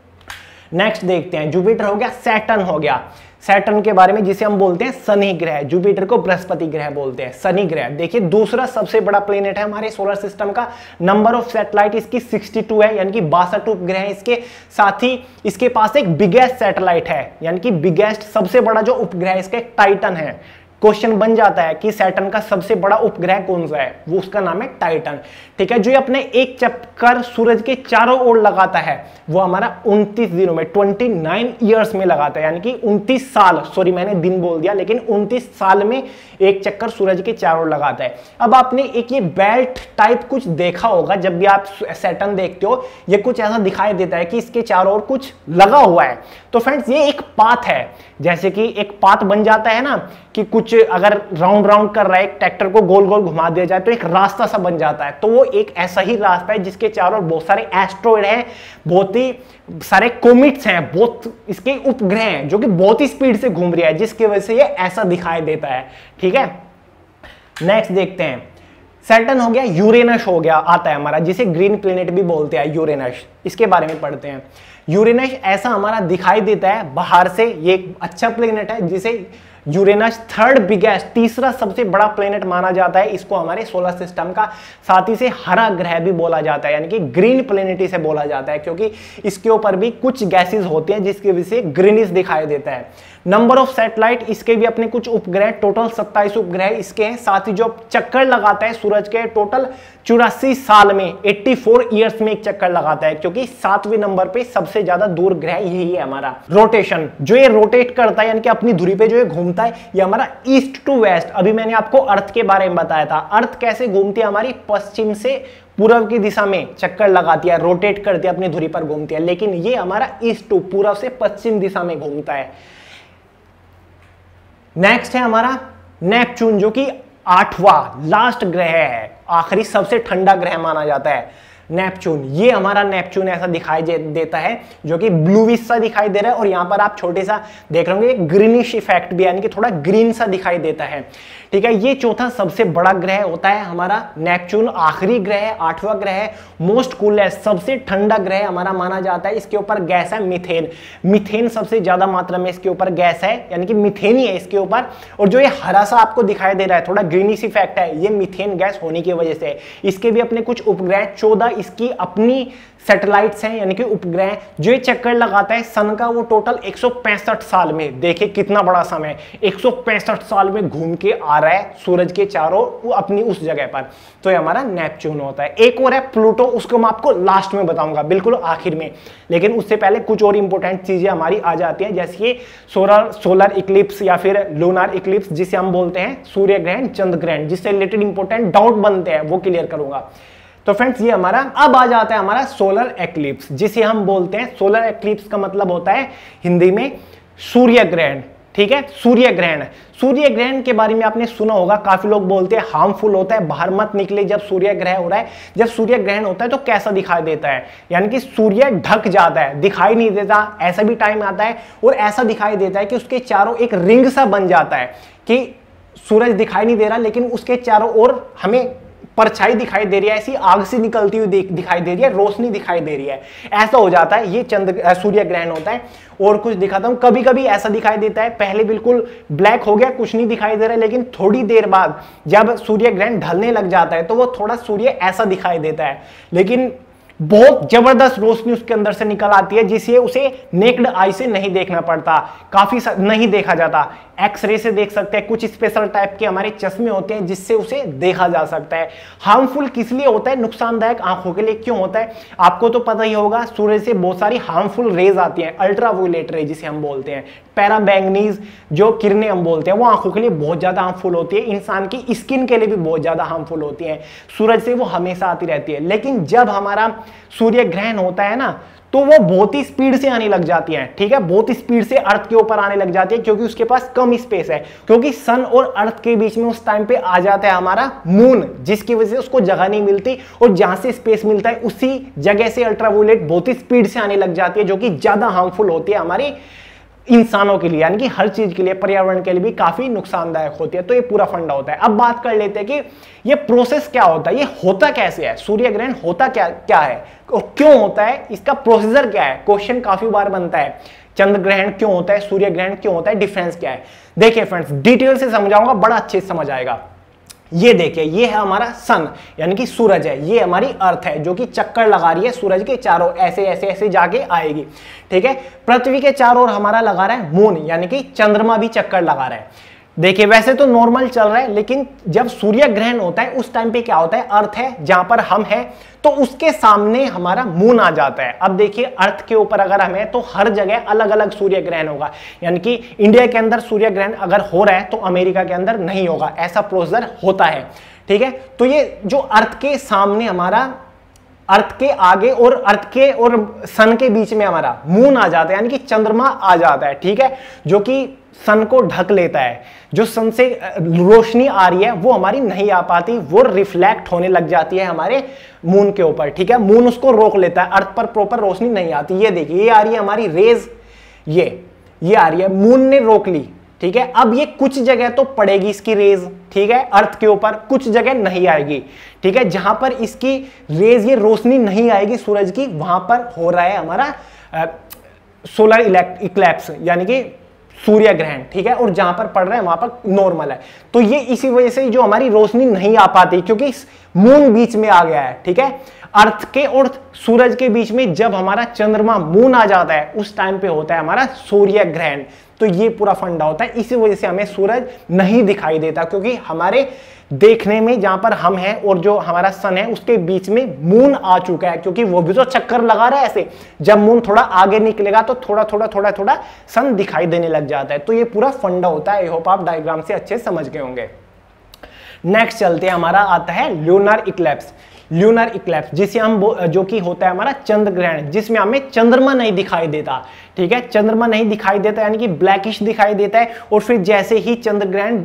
नेक्स्ट देखते हैं, जुपिटर हो गया, सैटर्न हो गया। सैटर्न के बारे में, जिसे हम बोलते हैं शनि ग्रह, जुपिटर को बृहस्पति ग्रह बोलते हैं, शनि ग्रह। देखिए दूसरा सबसे बड़ा प्लेनेट है हमारे सोलर सिस्टम का। नंबर ऑफ सैटेलाइट इसकी बासठ है, यानी कि बासठ उपग्रह है इसके। साथ ही इसके पास एक बिगेस्ट सैटेलाइट है, यानी कि बिगेस्ट सबसे बड़ा जो उपग्रह है इसका एक टाइटन है। क्वेश्चन बन जाता है कि सैटर्न का सबसे बड़ा उपग्रह कौन सा है, वो उसका नाम है टाइटन, ठीक है। जो ये अपने एक चक्कर सूरज के चारों ओर लगाता है वो हमारा उनतीस दिनों में, उनतीस इयर्स में लगाता है, यानी कि उनतीस साल, सॉरी मैंने दिन बोल दिया, लेकिन उनतीस साल में एक चक्कर सूरज के चारों ओर लगाता है। अब आपने एक ये बेल्ट टाइप कुछ देखा होगा, जब भी आप सैटर्न देखते हो ये कुछ ऐसा दिखाई देता है कि इसके चारों ओर कुछ लगा हुआ है। तो फ्रेंड्स ये एक पाथ है, जैसे कि एक पाथ बन जाता है ना, कि कुछ अगर राउंड राउंड कर रहा है, एक ट्रैक्टर को गोल गोल घुमा दिया जाए तो एक रास्ता सा बन जाता है, तो वो एक ऐसा ही रास्ता है जिसके चारों ओर बहुत सारे एस्टेरॉइड हैं, बहुत ही सारे कोमिट्स हैं, बहुत इसके उपग्रह हैं जो कि बहुत ही स्पीड से घूम रही है, जिसकी वजह से ये ऐसा दिखाई देता है, ठीक है। नेक्स्ट देखते हैं, सैटर्न हो गया, यूरेनस हो गया, आता है हमारा, जिसे ग्रीन प्लेनेट भी बोलते हैं, यूरेनस। इसके बारे में पढ़ते हैं। यूरेनस ऐसा हमारा दिखाई देता है बाहर से, ये एक अच्छा प्लेनेट है, जिसे यूरेनस थर्ड बिगेस्ट, तीसरा सबसे बड़ा प्लेनेट माना जाता है इसको हमारे सोलर सिस्टम का। साथ ही से हरा ग्रह भी बोला जाता है, यानी कि ग्रीन प्लेनेट इसे बोला जाता है, क्योंकि इसके ऊपर भी कुछ गैसेस होती हैं जिसकी वजह से ग्रीनिश दिखाई देता है। नंबर ऑफ सैटेलाइट इसके भी अपने कुछ उपग्रह, टोटल सत्ताईस उपग्रह इसके हैं। साथ ही जो चक्कर लगाता है सूरज के, टोटल चौरासी साल में, चौरासी इयर्स में एक चक्कर लगाता है, क्योंकि सातवें नंबर पे सबसे ज्यादा दूर ग्रह यही है हमारा। रोटेशन, जो ये रोटेट करता है, यानी कि अपनी धुरी पे जो ये घूमता है, ये हमारा ईस्ट टू वेस्ट। अभी मैंने आपको अर्थ के बारे में बताया था, अर्थ कैसे घूमती है हमारी, पश्चिम से पूर्व की दिशा में चक्कर लगाती है, रोटेट करती है, अपनी धुरी पर घूमती है, लेकिन ये हमारा ईस्ट टू, पूर्व से पश्चिम दिशा में घूमता है। नेक्स्ट है हमारा नेपच्यून, जो कि आठवां लास्ट ग्रह है, आखिरी सबसे ठंडा ग्रह माना जाता है। नेपच्यून। ये हमारा नेपच्यून ऐसा दिखाई देता है जो कि ब्लूइश सा दिखाई दे रहा है, और यहाँ पर आप छोटे सा देख रहे होंगे ग्रीनिश इफेक्ट भी, यानी कि थोड़ा ग्रीन सा दिखाई देता है। ठीक है, ये चौथा सबसे बड़ा ग्रह होता है हमारा नेपच्यून। आखिरी ग्रह है, आठवां ग्रह है, मोस्ट कूलेस्ट, सबसे ठंडा ग्रह हमारा माना जाता है। इसके ऊपर गैस है मीथेन। मीथेन सबसे ज्यादा मात्रा में इसके ऊपर गैस है, यानी कि मीथेन ही है इसके ऊपर। और जो ये हरा सा आपको दिखाई दे रहा है, थोड़ा ग्रीनिश इफेक्ट है, ये मीथेन गैस होने की वजह से। इसके भी अपने कुछ उपग्रह, चौदह इसकी अपनी सैटेलाइट्स हैं, यानी कि उपग्रह जो ये चक्कर लगाता है सन का, वो टोटल एक सौ पैंसठ साल में, देखिए कितना बड़ा समय, एक सौ पैंसठ साल में घूम के आ रहा है सूरज के चारों वो अपनी उस जगह पर। तो ये हमारा नेपच्यून होता है। एक और है प्लूटो, उसको मैं आपको लास्ट में बताऊंगा, बिल्कुल आखिर में। लेकिन उससे पहले कुछ और इंपॉर्टेंट चीजें हमारी आ जाती हैं, जैसे कि सोलर सोलर इक्लिप्स या फिर लूनार इक्लिप्स, जिसे हम बोलते हैं सूर्य ग्रहण, चंद्र ग्रहण, जिससे रिलेटेड इंपॉर्टेंट डाउट बनते हैं वो क्लियर करूंगा। तो फ्रेंड्स ये हमारा अब आ जाता है हमारा सोलर एक्लिप्स, जिसे हम बोलते हैं, सोलर एक्लिप्स का मतलब होता है हिंदी में सूर्य ग्रहण। ठीक है, सूर्य ग्रहण। सूर्य ग्रहण के बारे में आपने सुना होगा, काफी लोग बोलते हैं हार्मफुल होता है, बाहर मत निकले जब सूर्य ग्रहण हो रहा है। जब सूर्य ग्रहण होता है तो कैसा दिखाई देता है, यानी कि सूर्य ढक जाता है, दिखाई नहीं देता। ऐसा भी टाइम आता है और ऐसा दिखाई देता है कि उसके चारों एक रिंग सा बन जाता है, कि सूरज दिखाई नहीं दे रहा लेकिन उसके चारों ओर हमें परछाई दिखाई दे रही है, ऐसी आग से निकलती हुई दिखाई दे रही है, रोशनी दिखाई दे रही है। ऐसा हो जाता है, ये चंद्र सूर्य ग्रहण होता है। और कुछ दिखाता हूं, कभी कभी ऐसा दिखाई देता है, पहले बिल्कुल ब्लैक हो गया, कुछ नहीं दिखाई दे रहा है, लेकिन थोड़ी देर बाद जब सूर्य ग्रहण ढलने लग जाता है तो वो थोड़ा सूर्य ऐसा दिखाई देता है, लेकिन बहुत जबरदस्त रोशनी उसके अंदर से निकल आती है, जिसे उसे नेक्ड आई से नहीं देखना पड़ता, काफी नहीं देखा जाता। एक्सरे से देख सकते हैं, कुछ स्पेशल टाइप के हमारे चश्मे होते हैं जिससे उसे देखा जा सकता है। हार्मफुल किस लिए होता है, नुकसानदायक आंखों के लिए क्यों होता है, आपको तो पता ही होगा। सूरज से बहुत सारी हार्मफुल रेज आती हैं, अल्ट्रावायलेट रे जिसे हम बोलते हैं, पैरामैंगनीज जो किरणें हम बोलते हैं, वो आंखों के लिए बहुत ज्यादा हार्मफुल होती है, इंसान की स्किन के लिए भी बहुत ज्यादा हार्मफुल होती है। सूरज से वो हमेशा आती रहती है। लेकिन जब हमारा सूर्य ग्रहण होता है ना, तो वो बहुत ही स्पीड से आने लग जाती है। ठीक है, बहुत स्पीड से अर्थ के ऊपर आने लग जाती है, क्योंकि उसके पास कम स्पेस है, क्योंकि सन और अर्थ के बीच में उस टाइम पे आ जाता है हमारा मून, जिसकी वजह से उसको जगह नहीं मिलती, और जहां से स्पेस मिलता है उसी जगह से अल्ट्रावायलेट बहुत ही स्पीड से आने लग जाती है, जो कि ज्यादा हार्मफुल होती है हमारी इंसानों के लिए, यानी कि हर चीज के लिए, पर्यावरण के लिए भी काफी नुकसानदायक होती है। तो ये पूरा फंडा होता है। अब बात कर लेते हैं कि ये प्रोसेस क्या होता है, ये होता कैसे है, सूर्य ग्रहण होता क्या क्या है और क्यों होता है, इसका प्रोसीजर क्या है। क्वेश्चन काफी बार बनता है, चंद्र ग्रहण क्यों होता है, सूर्य ग्रहण क्यों होता है, डिफरेंस क्या है। देखिए फ्रेंड्स, डिटेल से समझाऊंगा, बड़ा अच्छे से समझ आएगा। ये देखिए, ये है हमारा सन, यानी कि सूरज है, ये हमारी अर्थ है जो कि चक्कर लगा रही है सूरज के चारों, ऐसे ऐसे ऐसे जाके आएगी। ठीक है, पृथ्वी के चारों ओर हमारा लगा रहा है मून, यानी कि चंद्रमा भी चक्कर लगा रहा है। देखिए वैसे तो नॉर्मल चल रहा है, लेकिन जब सूर्य ग्रहण होता है उस टाइम पे क्या होता है, अर्थ है जहां पर हम हैं, तो उसके सामने हमारा मून आ जाता है। अब देखिए, अर्थ के ऊपर अगर हम हैं तो हर जगह अलग अलग सूर्य ग्रहण होगा, यानी कि इंडिया के अंदर सूर्य ग्रहण अगर हो रहा है तो अमेरिका के अंदर नहीं होगा, ऐसा प्रोसीजर होता है। ठीक है, तो ये जो अर्थ के सामने हमारा, अर्थ के आगे और अर्थ के और सन के बीच में हमारा मून आ जाता है, यानी कि चंद्रमा आ जाता है। ठीक है, जो कि सन को ढक लेता है, जो सन से रोशनी आ रही है वो हमारी नहीं आ पाती, वो रिफ्लेक्ट होने लग जाती है हमारे मून के ऊपर। ठीक है, मून उसको रोक लेता है, अर्थ पर प्रॉपर रोशनी नहीं आती। ये देखिए, ये आ रही है हमारी रेज, ये ये आ रही है, मून ने रोक ली। ठीक है, अब ये कुछ जगह तो पड़ेगी इसकी रेज, ठीक है, अर्थ के ऊपर, कुछ जगह नहीं आएगी। ठीक है, जहां पर इसकी रेज, ये रोशनी नहीं आएगी सूरज की, वहां पर हो रहा है हमारा सोलर इक्लिप्स, यानी कि सूर्य ग्रहण। ठीक है, और जहां पर पड़ रहा है वहां पर नॉर्मल है। तो ये इसी वजह से जो हमारी रोशनी नहीं आ पाती, क्योंकि मून बीच में आ गया है। ठीक है, अर्थ के और सूरज के बीच में जब हमारा चंद्रमा मून आ जाता है उस टाइम पे होता है हमारा सूर्य ग्रहण। तो ये पूरा फंडा होता है, इसी वजह से हमें सूरज नहीं दिखाई देता, क्योंकि हमारे देखने में जहां पर हम हैं और जो हमारा सन है उसके बीच में मून आ चुका है, क्योंकि वो भी तो चक्कर लगा रहा है ऐसे। जब मून थोड़ा आगे निकलेगा तो थोड़ा थोड़ा थोड़ा थोड़ा सन दिखाई देने लग जाता है। तो ये पूरा फंडा होता है। आई होप आप डायग्राम से अच्छे समझ गए होंगे। नेक्स्ट चलते हैं, हमारा आता है ल्यूनर इक्लिप्स। ल्यूनर इक्लिप्स, जिसे हम जो कि होता है हमारा चंद्र ग्रहण, जिसमें हमें चंद्रमा नहीं दिखाई देता, ठीक है, चंद्रमा नहीं दिखाई देता यानी कि ब्लैकिश दिखाई देता है, और फिर जैसे ही चंद्र ग्रहण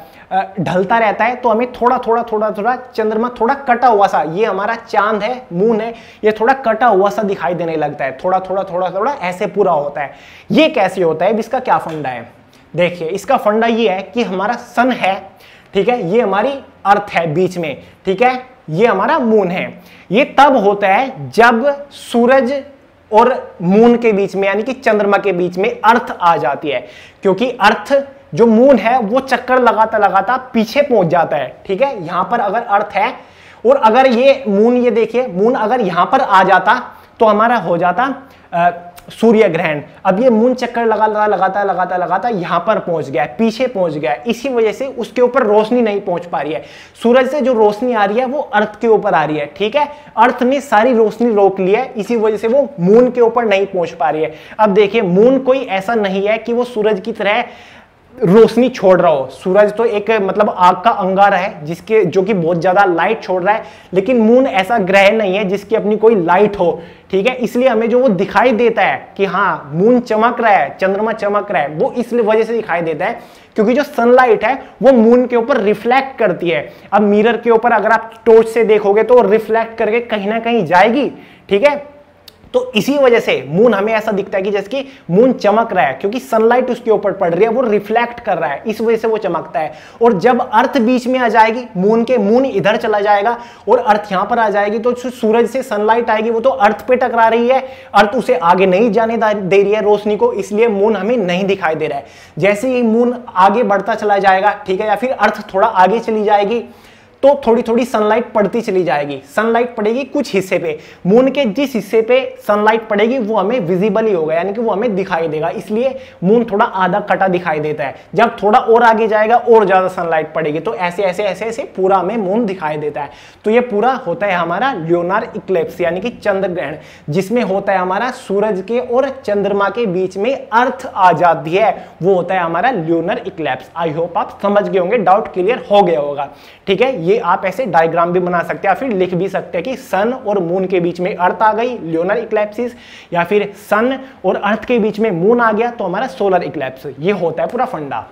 ढलता रहता है तो हमें थोड़ा थोड़ा थोड़ा थोड़ा चंद्रमा थोड़ा कटा हुआ सा, ये हमारा चांद है, मून है, ये थोड़ा कटा हुआ सा दिखाई देने लगता है, थोड़ा थोड़ा थोड़ा थोड़ा ऐसे पूरा होता है। ये कैसे होता है, इसका क्या फंडा है? देखिए, इसका फंडा ये है कि हमारा सन है, ठीक है, ये हमारी अर्थ है बीच में, ठीक है, ये हमारा मून है। ये तब होता है जब सूरज और मून के बीच में यानी कि चंद्रमा के बीच में अर्थ आ जाती है, क्योंकि अर्थ जो मून है वो चक्कर लगाता लगाता पीछे पहुंच जाता है, ठीक है। यहां पर अगर अर्थ है और अगर ये मून, ये देखिए मून अगर यहां पर आ जाता तो हमारा हो जाता आ, सूर्य ग्रहण। अब ये मून चक्कर लगाता लगाता लगाता लगाता यहां पर पहुंच गया, पीछे पहुंच गया, इसी वजह से उसके ऊपर रोशनी नहीं पहुंच पा रही है। सूरज से जो रोशनी आ रही है वो अर्थ के ऊपर आ रही है, ठीक है, अर्थ ने सारी रोशनी रोक ली है, इसी वजह से वो मून के ऊपर नहीं पहुंच पा रही है। अब देखिए, मून कोई ऐसा नहीं है कि वो सूरज की तरह रोशनी छोड़ रहा हो। सूरज तो एक मतलब आग का अंगारा है जिसके जो कि बहुत ज्यादा लाइट छोड़ रहा है, लेकिन मून ऐसा ग्रह नहीं है जिसकी अपनी कोई लाइट हो, ठीक है। इसलिए हमें जो वो दिखाई देता है कि हाँ मून चमक रहा है, चंद्रमा चमक रहा है, वो इसलिए वजह से दिखाई देता है क्योंकि जो सनलाइट है वो मून के ऊपर रिफ्लेक्ट करती है। अब मिरर के ऊपर अगर आप टॉर्च से देखोगे तो रिफ्लेक्ट करके कहीं ना कहीं जाएगी, ठीक है। तो इसी वजह से मून हमें ऐसा दिखता है कि जैसे कि मून चमक रहा है, क्योंकि सनलाइट उसके ऊपर पड़ रही है, वो रिफ्लेक्ट कर रहा है, इस वजह से वो चमकता है। और जब अर्थ बीच में आ जाएगी, मून के मून इधर चला जाएगा और अर्थ यहां पर आ जाएगी, तो सूरज से सनलाइट आएगी, वो तो अर्थ पे टकरा रही है, अर्थ उसे आगे नहीं जाने दे रही है रोशनी को, इसलिए मून हमें नहीं दिखाई दे रहा है। जैसे ही मून आगे बढ़ता चला जाएगा, ठीक है, या फिर अर्थ थोड़ा आगे चली जाएगी तो थोड़ी थोड़ी सनलाइट पड़ती चली जाएगी। सनलाइट पड़ेगी कुछ हिस्से पे, मून के जिस हिस्से पे सनलाइट पड़ेगी वो हमें विजिबल ही होगा, यानी कि वो हमें दिखाई देगा, इसलिए मून थोड़ा आधा कटा दिखाई देता है। जब थोड़ा और आगे जाएगा और ज्यादा सनलाइट पड़ेगी, तो ऐसे ऐसे ऐसे ऐसे पूरा हमें मून दिखाई देता है। तो ये पूरा होता है हमारा ल्यूनर इक्लिप्स यानी कि चंद्र ग्रहण, जिसमें होता है हमारा सूरज के और चंद्रमा के बीच में अर्थ आ जाती है, वो होता है हमारा ल्यूनर इक्लिप्स। आई होप आप समझ गए होंगे, डाउट क्लियर हो गया होगा, ठीक है। ये आप ऐसे डायग्राम भी बना सकते हैं, फिर लिख भी सकते हैं कि सन और मून के बीच में अर्थ आ गई, ल्यूनर इक्लिप्सिस, या फिर सन और अर्थ के बीच में मून आ गया तो हमारा सोलर इक्लिप्स। ये होता है पूरा फंडा।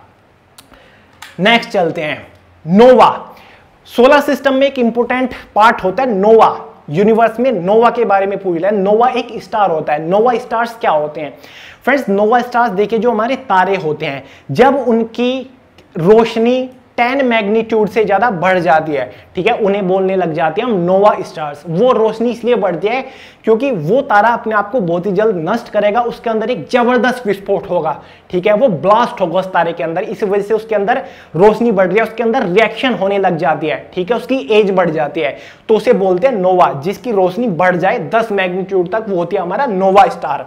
नेक्स्ट चलते हैं, नोवा। सोलर सिस्टम में एक इंपॉर्टेंट पार्ट होता है नोवा। यूनिवर्स में नोवा के बारे में पूछ लिया। नोवा एक स्टार होता है। नोवा स्टार्स क्या होते हैं फ्रेंड्स? नोवा स्टार्स देखिए, जो हमारे तारे होते हैं, जब उनकी रोशनी टेन मैग्नीट्यूड से ज्यादा बढ़ जाती है, ठीक है, उन्हें बोलने लग जाते हैं हम नोवा स्टार्स। वो रोशनी इसलिए बढ़ती है क्योंकि वो तारा अपने आप को बहुत ही जल्द नष्ट करेगा, उसके अंदर एक जबरदस्त विस्फोट होगा, ठीक है, वो ब्लास्ट होगा उस तारे के अंदर, इस वजह से उसके अंदर रोशनी बढ़ रही है, उसके अंदर रिएक्शन होने लग जाती है, ठीक है, उसकी एज बढ़ जाती है, तो उसे बोलते हैं नोवा। जिसकी रोशनी बढ़ जाए दस मैग्नीट्यूड तक, वो होती है हमारा नोवा स्टार,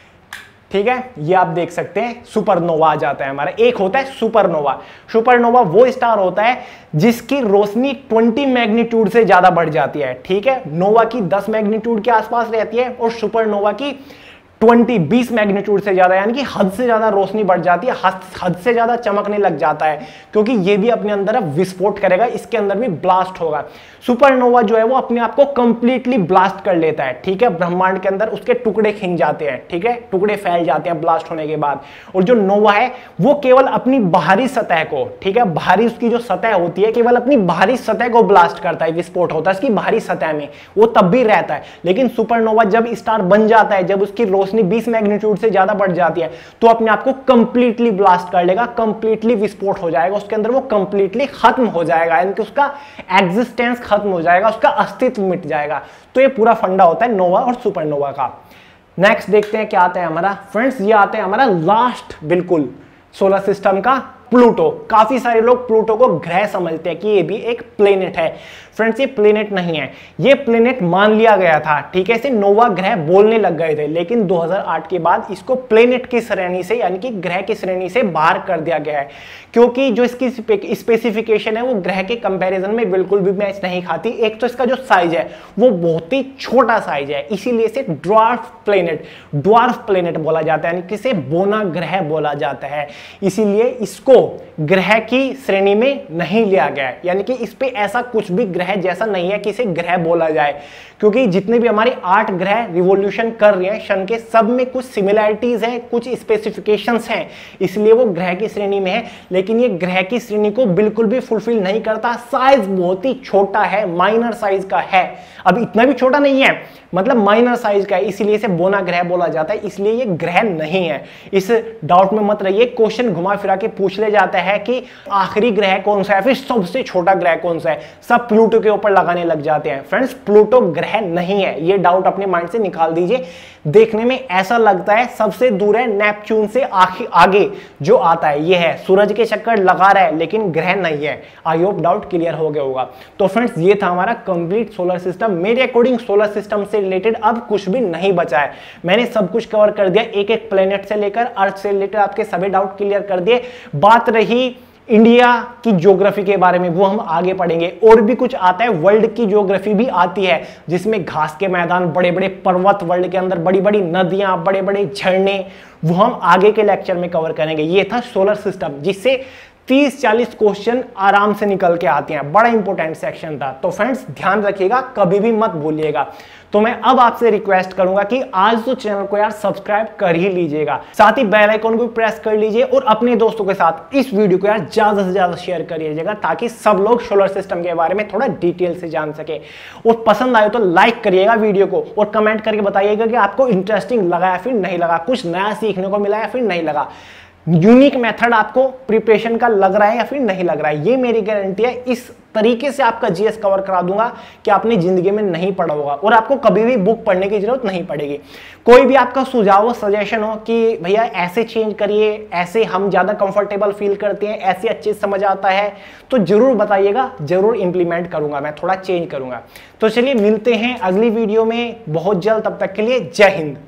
ठीक है। ये आप देख सकते हैं, सुपरनोवा आ जाता है हमारा। एक होता है सुपरनोवा। सुपरनोवा वो स्टार होता है जिसकी रोशनी बीस मैग्नीट्यूड से ज्यादा बढ़ जाती है, ठीक है। नोवा की दस मैग्नीट्यूड के आसपास रहती है और सुपरनोवा की बीस बीस मैग्नीट्यूड से ज्यादा, यानी कि हद से ज्यादा रोशनी बढ़ जाती है, हद हद से ज्यादा चमकने लग जाता है, क्योंकि ये भी अपने अंदर अब विस्फोट करेगा, इसके अंदर भी ब्लास्ट होगा। सुपरनोवा जो है वो अपने आप को कंप्लीटली ब्लास्ट कर लेता है, ठीक है, ब्रह्मांड के अंदर उसके टुकड़े खिंच जाते हैं, ठीक है, टुकड़े फैल जाते हैं ब्लास्ट होने के बाद। और जो नोवा है वो केवल अपनी बाहरी सतह को, ठीक है, बाहरी उसकी जो सतह होती है, केवल अपनी बाहरी सतह को ब्लास्ट करता है, विस्फोट होता है इसकी बाहरी सतह में, वो तब भी रहता है। लेकिन सुपरनोवा जब स्टार बन जाता है, जब उसकी रोशनी बीस मैग्नीट्यूड से ज्यादा बढ़ जाती है, तो अपने आप को कंप्लीटली ब्लास्ट कर लेगा, कंप्लीटली विस्फोट हो जाएगा, उसके अंदर वो कंप्लीटली खत्म हो जाएगा, यानी कि उसका एग्जिस्टेंस खत्म हो जाएगा, उसका अस्तित्व मिट जाएगा। तो ये पूरा फंडा होता है नोवा और सुपरनोवा का। नेक्स्ट देखते हैं क्या आता है हमारा फ्रेंड्स। ये आता है हमारा लास्ट बिल्कुल सोलर सिस्टम का, प्लूटो। काफी सारे लोग प्लूटो को ग्रह समझते हैं कि ये भी एक प्लेनेट है। फ्रेंड्स ये प्लेनेट नहीं है, ये प्लेनेट मान लिया गया था, ठीक है, इसे नोवा ग्रह बोलने लग गए थे, लेकिन दो हज़ार आठ के बाद इसको प्लेनेट की श्रेणी से यानी कि ग्रह की श्रेणी से बाहर कर दिया गया है, क्योंकि जो इसकी स्पेसिफिकेशन है वो ग्रह के कंपैरिजन में बिल्कुल भी मैच नहीं खाती। एक तो इसका जो साइज है वो बहुत ही छोटा साइज है, इसीलिए इसे ड्वार्फ प्लेनेट ड्वार्फ प्लेनेट बोला जाता है, यानी कि इसे बोना ग्रह बोला जाता है। इसीलिए इसको ग्रह की श्रेणी में नहीं लिया गया है, यानी कि इस पे ऐसा कुछ भी ग्रह जैसा नहीं है कि इसे ग्रह बोला जाए, क्योंकि जितने भी हमारे आठ ग्रह रिवॉल्यूशन कर रहे हैं सन के, सब में कुछ सिमिलैरिटीज हैं, कुछ स्पेसिफिकेशंस हैं, इसलिए वो ग्रह की श्रेणी में है। लेकिन ये ग्रह की श्रेणी को बिल्कुल भी फुलफिल नहीं करता, साइज बहुत ही छोटा है, माइनर साइज का है। अब इतना भी छोटा नहीं है, मतलब माइनर साइज का है, इसलिए इसे बोना ग्रह बोला जाता है, इसलिए ये ग्रह नहीं है। इस डाउट में मत रहिए, क्वेश्चन घुमा फिरा के पूछ ले जाता है कि आखिरी ग्रह कौन सा है, फिर सबसे छोटा ग्रह कौन सा है, सब प्लूटो के ऊपर लगाने लग जाते हैं। फ्रेंड्स, प्लूटो ग्रह नहीं है, ये डाउट अपने माइंड से निकाल दीजिए। देखने में ऐसा लगता है सबसे दूर है, नेपच्यून से आगे जो आता है ये है, सूरज के चक्कर लगा रहा है, लेकिन ग्रह नहीं है। आई होप डाउट क्लियर हो गया होगा। तो फ्रेंड्स, ये था हमारा कंप्लीट सोलर सिस्टम। मेरे अकॉर्डिंग सोलर सिस्टम से रिलेटेड अब कुछ भी नहीं बचा है, मैंने सब कुछ कवर कर दिया, एक एक प्लेनेट से लेकर अर्थ से रिलेटेड आपके सभी डाउट क्लियर कर दिए। बात रही इंडिया की ज्योग्राफी के बारे में, वो हम आगे पढ़ेंगे। और भी कुछ आता है, वर्ल्ड की ज्योग्राफी भी आती है, जिसमें घास के मैदान, बड़े बड़े पर्वत, वर्ल्ड के अंदर बड़ी बड़ी नदियां, बड़े बड़े झरने, वो हम आगे के लेक्चर में कवर करेंगे। ये था सोलर सिस्टम, जिससे तीस चालीस क्वेश्चन आराम से निकल के आते हैं, बड़ा इंपॉर्टेंट सेक्शन था। तो फ्रेंड्स, ध्यान रखिएगा, कभी भी मत भूलिएगा। तो मैं अब आपसे रिक्वेस्ट करूंगा कि आज तो चैनल को यार सब्सक्राइब कर ही लीजिएगा, साथ ही बेल आइकन को प्रेस कर लीजिए, और अपने दोस्तों के साथ इस वीडियो को यार ज्यादा से ज्यादा शेयर करिएगा, ताकि सब लोग सोलर सिस्टम के बारे में थोड़ा डिटेल से जान सके। और पसंद आए तो लाइक करिएगा वीडियो को, और कमेंट करके बताइएगा कि आपको इंटरेस्टिंग लगा या फिर नहीं लगा, कुछ नया सीखने को मिला या फिर नहीं लगा, यूनिक मेथड आपको प्रिपरेशन का लग रहा है या फिर नहीं लग रहा है। ये मेरी गारंटी है, इस तरीके से आपका जीएस कवर करा दूंगा कि आपने जिंदगी में नहीं पढ़ा होगा, और आपको कभी भी बुक पढ़ने की जरूरत नहीं पड़ेगी। कोई भी आपका सुझाव हो, सजेशन हो कि भैया ऐसे चेंज करिए, ऐसे हम ज्यादा कंफर्टेबल फील करते हैं, ऐसे अच्छे समझ आता है, तो जरूर बताइएगा, जरूर इंप्लीमेंट करूंगा, मैं थोड़ा चेंज करूंगा। तो चलिए मिलते हैं अगली वीडियो में बहुत जल्द, तब तक के लिए जय हिंद।